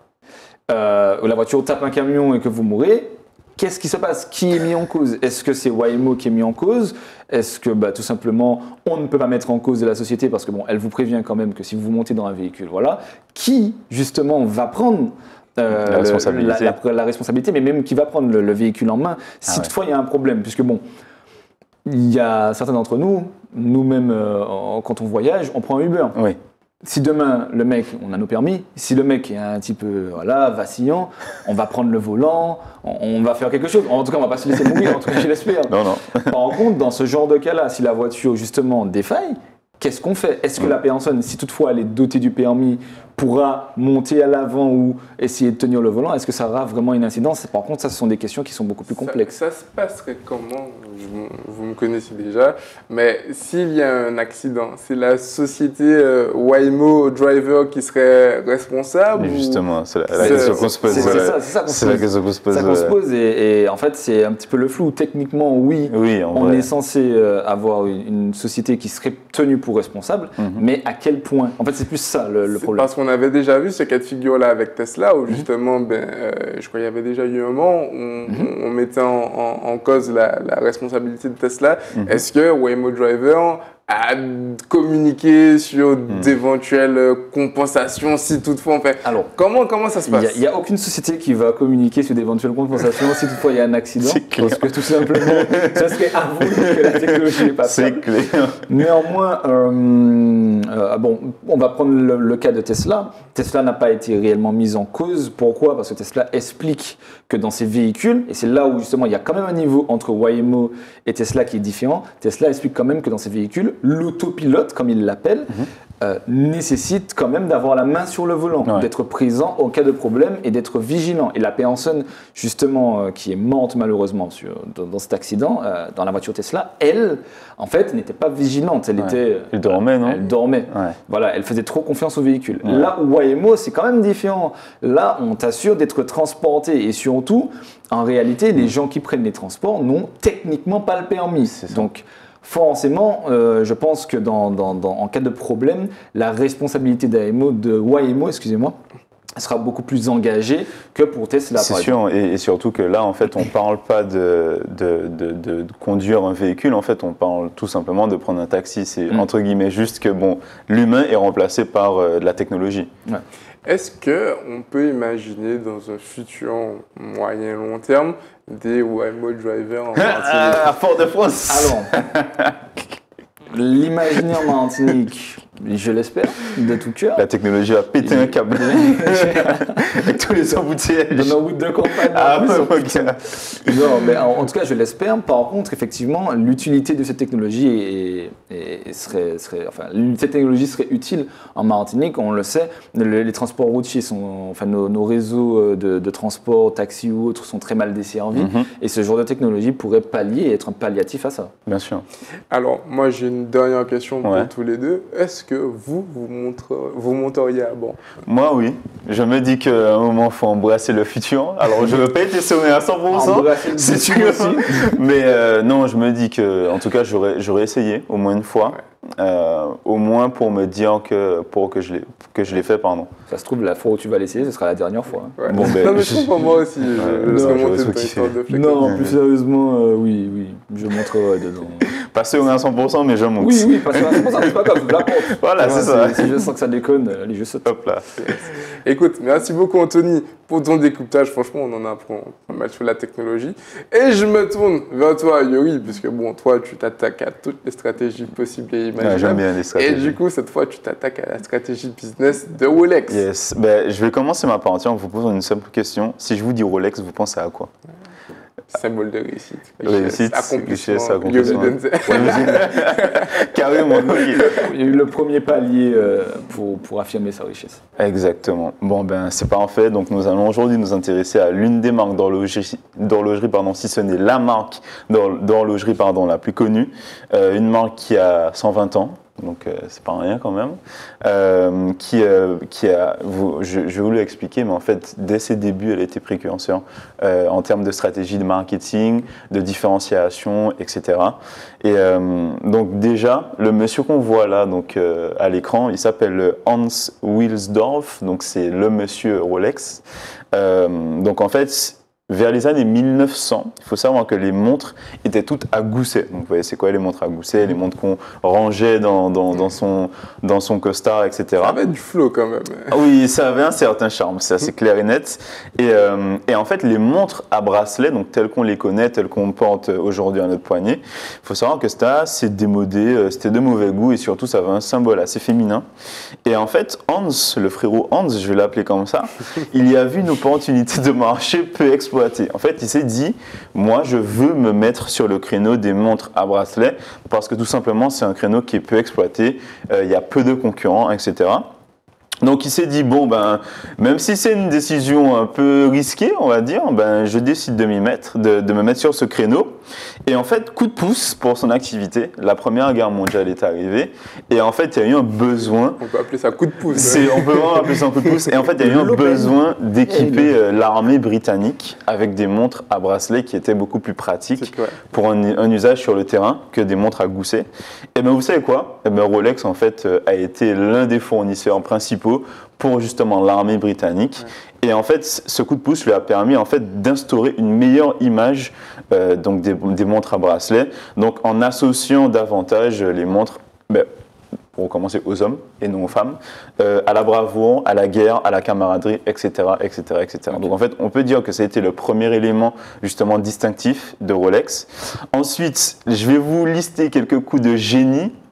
Speaker 3: ou la voiture tape un camion et que vous mourrez, qu'est-ce qui se passe? Qui est mis en cause? Est-ce que c'est Waymo qui est mis en cause? Est-ce que tout simplement on ne peut pas mettre en cause la société parce que elle vous prévient quand même que si vous montez dans un véhicule, voilà, qui justement va prendre la responsabilité, mais même qui va prendre le véhicule en main si toutefois il y a un problème, puisque il y a certains d'entre nous-mêmes quand on voyage, on prend un Uber.
Speaker 2: Oui.
Speaker 3: Si demain, le mec, on a nos permis, si le mec est un petit peu vacillant, on va prendre le volant, on va faire quelque chose. En tout cas, on va pas se laisser mourir, en tout cas, je l'espère.
Speaker 2: Non.
Speaker 3: Par contre, dans ce genre de cas-là, si la voiture, justement, défaille, qu'est-ce qu'on fait? Est-ce que la personne, si toutefois elle est dotée du permis, pourra monter à l'avant ou essayer de tenir le volant? Est-ce que ça aura vraiment une incidence? Par contre, ça, ce sont des questions qui sont beaucoup plus complexes.
Speaker 1: Ça se passerait comment? Vous me connaissez déjà, mais s'il y a un accident, c'est la société Waymo Driver qui serait responsable?
Speaker 2: Mais justement, c'est la question qu'on se pose.
Speaker 3: C'est la question qu'on se pose. Et en fait, c'est un petit peu le flou. Techniquement, oui on est censé avoir une société qui serait tenue pour responsable, mais à quel point? En fait, c'est plus ça le problème.
Speaker 1: Parce qu'on avait déjà vu ce cas de figure-là avec Tesla, où justement, je crois qu'il y avait déjà eu un moment où on mettait en cause la responsabilité de Tesla. Est-ce que Waymo Driver a communiqué sur d'éventuelles compensations si toutefois on fait.
Speaker 3: Alors,
Speaker 1: comment ça se passe?
Speaker 3: Il n'y a aucune société qui va communiquer sur d'éventuelles compensations si toutefois il y a un accident. Parce que tout simplement, ça serait avoué que la technologie n'est pas fiable.
Speaker 2: C'est clair.
Speaker 3: Néanmoins, on va prendre le cas de Tesla. Tesla n'a pas été réellement mise en cause. Pourquoi? Parce que Tesla explique que dans ses véhicules, et c'est là où justement il y a quand même un niveau entre Waymo et Tesla qui est différent, Tesla explique quand même que dans ses véhicules, l'autopilote, comme il l'appelle, nécessite quand même d'avoir la main sur le volant, d'être présent au cas de problème et d'être vigilant. Et la personne, justement, qui est morte malheureusement dans cet accident, dans la voiture Tesla, elle, en fait, n'était pas vigilante. Elle
Speaker 2: dormait, non ?
Speaker 3: Elle dormait. Voilà, elle faisait trop confiance au véhicule. Là où Waymo, c'est quand même différent. Là, on t'assure d'être transporté. Et surtout, en réalité, les gens qui prennent les transports n'ont techniquement pas le permis. Donc, forcément, je pense que en cas de problème, la responsabilité de Waymo, sera beaucoup plus engagée que pour Tesla.
Speaker 2: C'est sûr, et surtout que là, en fait, on ne parle pas de conduire un véhicule, en fait, on parle tout simplement de prendre un taxi. C'est entre guillemets juste que l'humain est remplacé par de la technologie.
Speaker 3: Ouais.
Speaker 1: Est-ce qu'on peut imaginer dans un futur moyen long terme des Waymo drivers en Martinique?
Speaker 2: À Fort-de-France.
Speaker 3: Alors, l'imaginer en Martinique, je l'espère, de tout cœur.
Speaker 2: La technologie va péter un câble. Avec tous les embouteillages.
Speaker 3: De nos routes de campagne. Non, mais en tout cas, je l'espère. Par contre, effectivement, l'utilité de cette technologie cette technologie serait utile en Martinique. On le sait, les transports routiers nos réseaux de transport, taxi ou autres, sont très mal desservis. Et ce genre de technologie pourrait pallier et être un palliatif à ça.
Speaker 2: Bien sûr.
Speaker 1: Alors, moi, j'ai une dernière question pour tous les deux. Est-ce que vous monteriez à bord?
Speaker 2: Moi, oui. Je me dis qu'à un moment, il faut embrasser le futur. Alors, je ne veux pas être sommé à 100%. C'est sûr aussi. Mais non, je me dis que, en tout cas, j'aurais essayé au moins une fois. Au moins pour me dire que je l'ai fait, pardon.
Speaker 3: Ça se trouve, la fois où tu vas l'essayer, ce sera la dernière fois.
Speaker 1: Bon, non, mais je trouve pour moi aussi, je serais monté dans l'histoire de flexion.
Speaker 3: Non, plus sérieusement, oui, je montrerai dedans.
Speaker 2: Pas sûr à 100%, mais je monte.
Speaker 3: Oui, pas sûr à 100%, c'est pas grave, je la porte.
Speaker 2: Voilà, c'est ça.
Speaker 3: Si je sens que ça déconne, allez, je saute.
Speaker 2: Hop là.
Speaker 1: Écoute, merci beaucoup Anthony pour ton décryptage. Franchement, on en apprend pas mal sur la technologie. Et je me tourne vers toi, Yuri, puisque toi, tu t'attaques à toutes les stratégies possibles et imaginables.
Speaker 2: J'aime bien les stratégies.
Speaker 1: Et du coup, cette fois, tu t'attaques à la stratégie business de Rolex.
Speaker 2: Yes. Je vais commencer ma partie en vous posant une simple question. Si je vous dis Rolex, vous pensez à quoi?
Speaker 1: Symbole de réussite.
Speaker 2: Réussite,
Speaker 1: accomplissement.
Speaker 2: Carrément.
Speaker 3: Il y a eu le premier palier pour affirmer sa richesse.
Speaker 2: Exactement. Bon, c'est parfait. Donc, nous allons aujourd'hui nous intéresser à l'une des marques d'horlogerie, si ce n'est la marque d'horlogerie la plus connue. Une marque qui a 120 ans. Donc c'est pas rien quand même, je vais vous l'expliquer, mais en fait dès ses débuts elle était précurseur en termes de stratégie de marketing, de différenciation, etc. Et donc déjà le monsieur qu'on voit là à l'écran, il s'appelle Hans Wilsdorf, donc c'est le monsieur Rolex. Donc en fait vers les années 1900, il faut savoir que les montres étaient toutes à gousset. Donc, vous voyez, c'est quoi les montres à gousset? Les montres qu'on rangeait dans son costard, etc.
Speaker 1: Ça avait du flow quand même.
Speaker 2: Oui, ça avait un certain charme, c'est assez clair et net. Et en fait, les montres à bracelet, donc telles qu'on les connaît, telles qu'on porte aujourd'hui à notre poignet, il faut savoir que c'est démodé, c'était de mauvais goût et surtout, ça avait un symbole assez féminin. Et en fait, Hans, le frérot Hans, je vais l'appeler comme ça, il y a vu une opportunité de marché peu exploitée. En fait, il s'est dit, moi, je veux me mettre sur le créneau des montres à bracelet parce que tout simplement, c'est un créneau qui est peu exploité, il y a peu de concurrents, etc. Donc il s'est dit, même si c'est une décision un peu risquée, on va dire, je décide de me mettre sur ce créneau. Et en fait, coup de pouce pour son activité, la Première Guerre mondiale est arrivée. Et en fait, il y a eu un besoin...
Speaker 1: On peut appeler ça coup de pouce.
Speaker 2: On peut vraiment appeler ça un coup de pouce. Et en fait, il y a eu un besoin d'équiper l'armée britannique avec des montres à bracelet qui étaient beaucoup plus pratiques pour un usage sur le terrain que des montres à gousset. Et vous savez quoi? Rolex, en fait, a été l'un des fournisseurs principaux pour justement l'armée britannique. Et en fait, ce coup de pouce lui a permis en fait d'instaurer une meilleure image donc des montres à bracelet. Donc en associant davantage les montres, pour commencer aux hommes et non aux femmes, à la bravoure, à la guerre, à la camaraderie, etc., etc., etc. Okay. Donc en fait, on peut dire que ça a été le premier élément justement distinctif de Rolex. Ensuite, je vais vous lister quelques coups de génie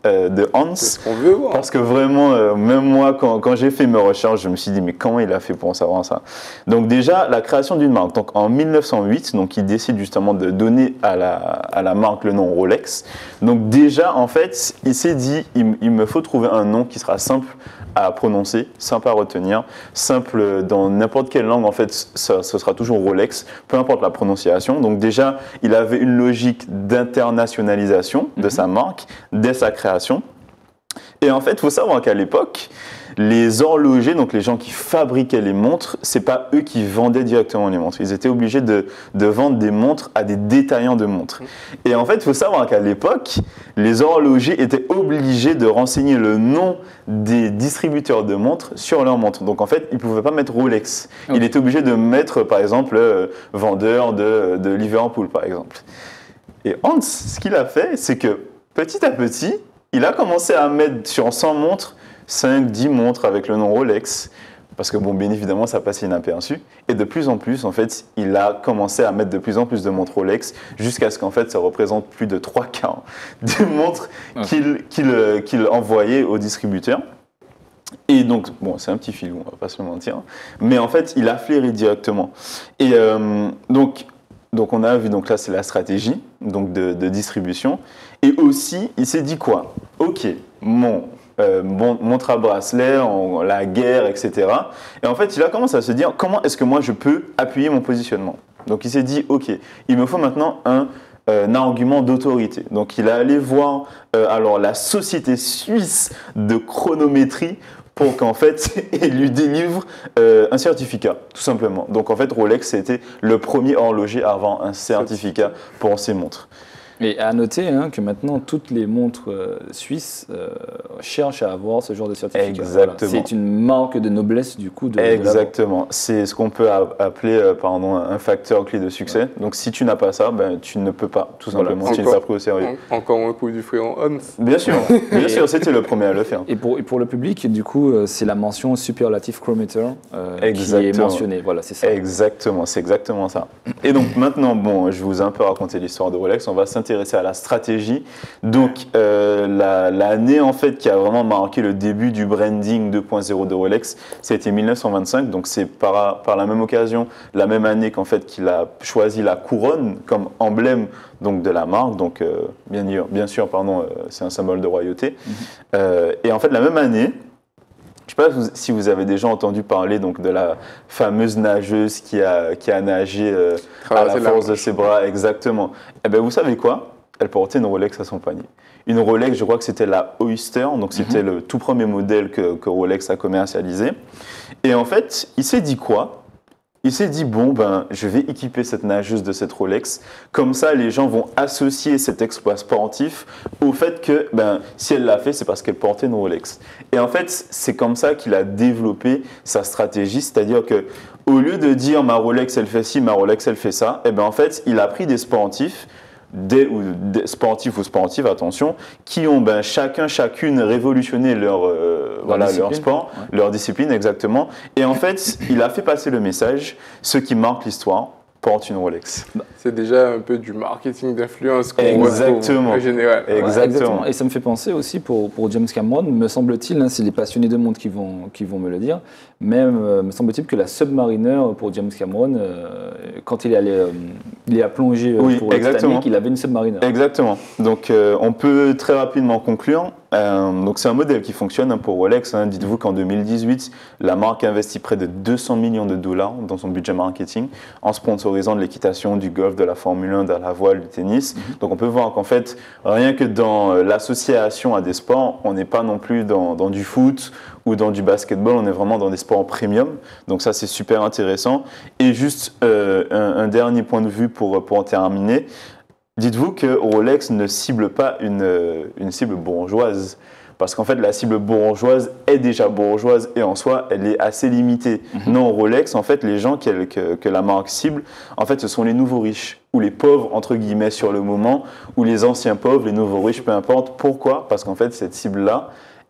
Speaker 2: de Hans.
Speaker 1: C'est ce qu'on veut voir.
Speaker 2: Parce que vraiment, même moi, quand j'ai fait mes recherches, je me suis dit, mais comment il a fait pour en savoir ça? Donc déjà, la création d'une marque. Donc en 1908, donc il décide justement de donner à la marque le nom Rolex. Donc déjà, en fait, il s'est dit, il me faut trouver un nom qui sera simple à prononcer, simple à retenir, simple dans n'importe quelle langue, en fait, ce sera toujours Rolex, peu importe la prononciation. Donc déjà, il avait une logique d'internationalisation de sa marque dès sa création. Et en fait, il faut savoir qu'à l'époque, les horlogers, donc les gens qui fabriquaient les montres, c'est pas eux qui vendaient directement les montres. Ils étaient obligés de vendre des montres à des détaillants de montres. Et en fait, il faut savoir qu'à l'époque, les horlogers étaient obligés de renseigner le nom des distributeurs de montres sur leurs montres. Donc en fait, ils ne pouvaient pas mettre Rolex. Okay. Il était obligé de mettre, par exemple, vendeur de Liverpool, par exemple. Et Hans, ce qu'il a fait, c'est que petit à petit, il a commencé à mettre sur 100 montres 5-10 montres avec le nom Rolex, parce que bon, bien évidemment, ça passait inaperçu. Et de plus en plus, en fait, il a commencé à mettre de plus en plus de montres Rolex, jusqu'à ce qu'en fait, ça représente plus de 3 quarts des montres qu'il envoyait aux distributeurs. Et donc, bon, c'est un petit filou, on va pas se le mentir, mais en fait, il a flairé directement. Et donc on a vu, donc là, c'est la stratégie donc de distribution. Et aussi, il s'est dit quoi? Ok, montre à bracelet, la guerre, etc. Et en fait, il a commencé à se dire, comment est-ce que moi je peux appuyer mon positionnement? Donc il s'est dit, ok, il me faut maintenant un argument d'autorité. Donc il est allé voir alors la société suisse de chronométrie pour qu'en fait, il lui délivre un certificat, tout simplement. Donc en fait, Rolex, c'était le premier horloger à avoir un certificat pour ses montres.
Speaker 3: Et à noter que maintenant, toutes les montres suisses cherchent à avoir ce genre de certificat.
Speaker 2: Exactement.
Speaker 3: Voilà. C'est une marque de noblesse, du coup.
Speaker 2: Exactement. C'est ce qu'on peut appeler un facteur clé de succès. Donc, si tu n'as pas ça, ben, tu ne peux pas, tout simplement. Tu n'es pas pris au sérieux.
Speaker 1: Encore un coup du frère Hans.
Speaker 2: Bien sûr. Bien sûr, c'était le premier à le faire.
Speaker 3: Et pour le public, du coup, c'est la mention Superlative Chronometer qui est mentionnée. Voilà, c'est ça.
Speaker 2: Exactement. C'est exactement ça. Et donc, maintenant, bon, je vous ai un peu raconté l'histoire de Rolex. On va s'intéresser à la stratégie. Donc, l'année en fait qui a vraiment marqué le début du branding 2.0 de Rolex, c'était 1925. Donc, c'est par la même occasion, la même année qu'en fait qu'il a choisi la couronne comme emblème donc de la marque. Donc, bien sûr, c'est un symbole de royauté. Et en fait, la même année. Je ne sais pas si vous avez déjà entendu parler donc, de la fameuse nageuse qui a nagé à la force de ses bras, exactement. Eh bien, vous savez quoi? Elle portait une Rolex à son poignet. Une Rolex, je crois que c'était la Oyster, donc c'était le tout premier modèle que Rolex a commercialisé. Et en fait, il s'est dit quoi? Il s'est dit, bon, ben, je vais équiper cette nageuse de cette Rolex. Comme ça, les gens vont associer cet exploit sportif au fait que, ben, si elle l'a fait, c'est parce qu'elle portait une Rolex. Et en fait, c'est comme ça qu'il a développé sa stratégie. C'est-à-dire que, au lieu de dire ma Rolex, elle fait ci, ma Rolex, elle fait ça, et ben, en fait, il a pris des sportifs, des sportifs ou sportives, attention, qui ont chacune révolutionné leur sport, leur discipline, exactement. Et en fait, il a fait passer le message, ceux qui marquent l'histoire portent une Rolex.
Speaker 1: C'est déjà un peu du marketing d'influence qu'on
Speaker 2: retrouve
Speaker 1: en général.
Speaker 3: Exactement. Et ça me fait penser aussi pour James Cameron, me semble-t-il, c'est les passionnés de montres qui vont me le dire, mais me semble-t-il que la Submariner pour James Cameron, quand il a plongé pour le Titanic, il avait une Submariner.
Speaker 2: Exactement. Donc on peut très rapidement conclure. Donc c'est un modèle qui fonctionne pour Rolex. Dites-vous qu'en 2018, la marque investit près de 200 millions de dollars dans son budget marketing en sponsorisant de l'équitation, du golf, de la Formule 1, de la voile, du tennis. Donc on peut voir qu'en fait, rien que dans l'association à des sports, on n'est pas non plus dans du foot ou dans du basketball, on est vraiment dans des sports premium. Donc ça, c'est super intéressant. Et juste un dernier point de vue pour en terminer. Dites-vous que Rolex ne cible pas une cible bourgeoise. Parce qu'en fait, la cible bourgeoise est déjà bourgeoise et en soi, elle est assez limitée. Non, Rolex, en fait, les gens que la marque cible, en fait, ce sont les nouveaux riches ou les pauvres, entre guillemets, sur le moment, ou les anciens pauvres, les nouveaux riches, peu importe. Pourquoi? Parce qu'en fait, cette cible-là,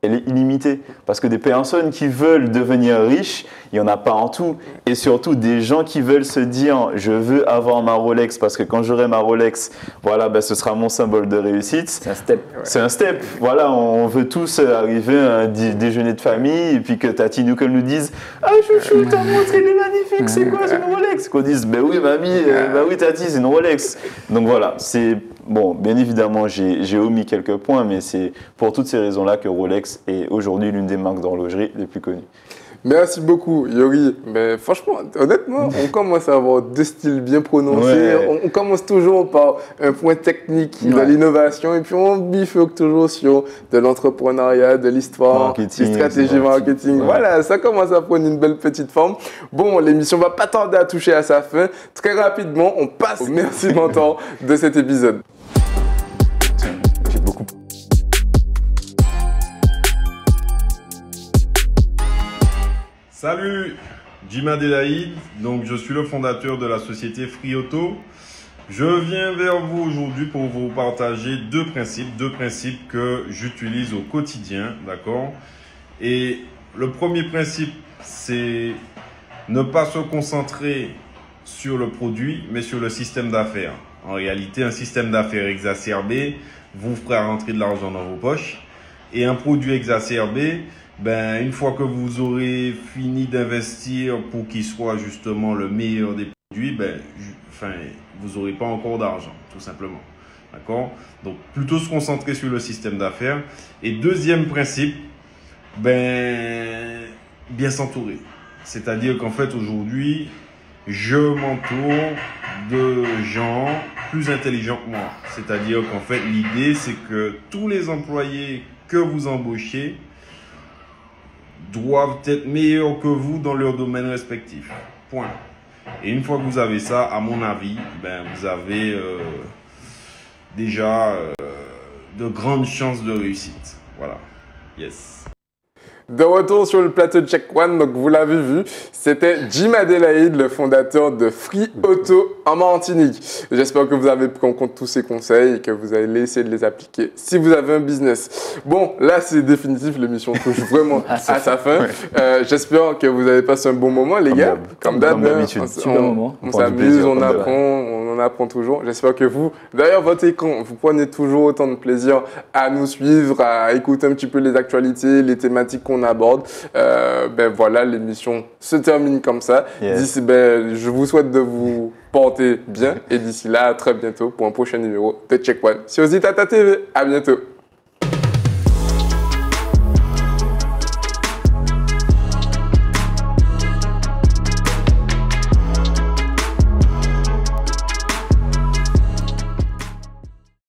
Speaker 2: elle est illimitée. Parce que des personnes qui veulent devenir riches, il n'y en a pas en tout. Et surtout, des gens qui veulent se dire « je veux avoir ma Rolex parce que quand j'aurai ma Rolex, voilà, ben, ce sera mon symbole de réussite ».
Speaker 3: C'est un step.
Speaker 2: C'est un step. Voilà, on veut tous arriver à un déjeuner de famille et puis que Tati nous nous dise « ah, chouchou, ta montre, elle est magnifique, c'est quoi, c'est une Rolex ?» Qu'on dise « ben oui, mamie, ben oui, Tati, c'est une Rolex ». Donc voilà, c'est… Bon, bien évidemment, j'ai omis quelques points, mais c'est pour toutes ces raisons-là que Rolex est aujourd'hui l'une des marques d'horlogerie les plus connues.
Speaker 1: Merci beaucoup, Yori. Mais franchement, honnêtement, on commence à avoir deux styles bien prononcés.
Speaker 2: Ouais.
Speaker 1: On commence toujours par un point technique de l'innovation et puis on bifurque toujours sur de l'entrepreneuriat, de l'histoire, des stratégies marketing.
Speaker 2: Ouais.
Speaker 1: Voilà, ça commence à prendre une belle petite forme. Bon, l'émission va pas tarder à toucher à sa fin. Très rapidement, on passe au merci mentor de cet épisode.
Speaker 2: J'ai beaucoup.
Speaker 9: Salut, Jim Adelaide, donc je suis le fondateur de la société Free Auto. Je viens vers vous aujourd'hui pour vous partager deux principes que j'utilise au quotidien, d'accord? Et le premier principe, c'est ne pas se concentrer sur le produit, mais sur le système d'affaires. En réalité, un système d'affaires exacerbé vous fera rentrer de l'argent dans vos poches. Et un produit exacerbé, ben, une fois que vous aurez fini d'investir pour qu'il soit justement le meilleur des produits, ben, vous n'aurez pas encore d'argent, tout simplement. D'accord? Donc, plutôt se concentrer sur le système d'affaires. Et deuxième principe, ben, bien s'entourer. C'est-à-dire qu'en fait, aujourd'hui, je m'entoure de gens plus intelligents que moi. C'est-à-dire qu'en fait, l'idée, c'est que tous les employés que vous embauchez doivent être meilleurs que vous dans leur domaine respectif. Point. Et une fois que vous avez ça, à mon avis, ben, vous avez déjà de grandes chances de réussite. Voilà. Yes.
Speaker 1: De retour sur le plateau de Check One, donc vous l'avez vu, c'était Jim Adelaide, le fondateur de Free Auto en Martinique. J'espère que vous avez pris en compte tous ces conseils et que vous allez essayer de les appliquer si vous avez un business. Bon, là c'est définitif, l'émission touche vraiment à sa fin. Ouais. J'espère que vous avez passé un bon moment, les gars. Comme d'habitude. On s'amuse, on apprend, on en apprend toujours. J'espère que vous, d'ailleurs votre écran, vous prenez toujours autant de plaisir à nous suivre, à écouter un petit peu les actualités, les thématiques qu'on aborde. Ben voilà, l'émission se termine comme ça. Yes. D'ici, ben, je vous souhaite de vous porter bien et d'ici là, à très bientôt pour un prochain numéro de Check One sur Zitata TV. À bientôt.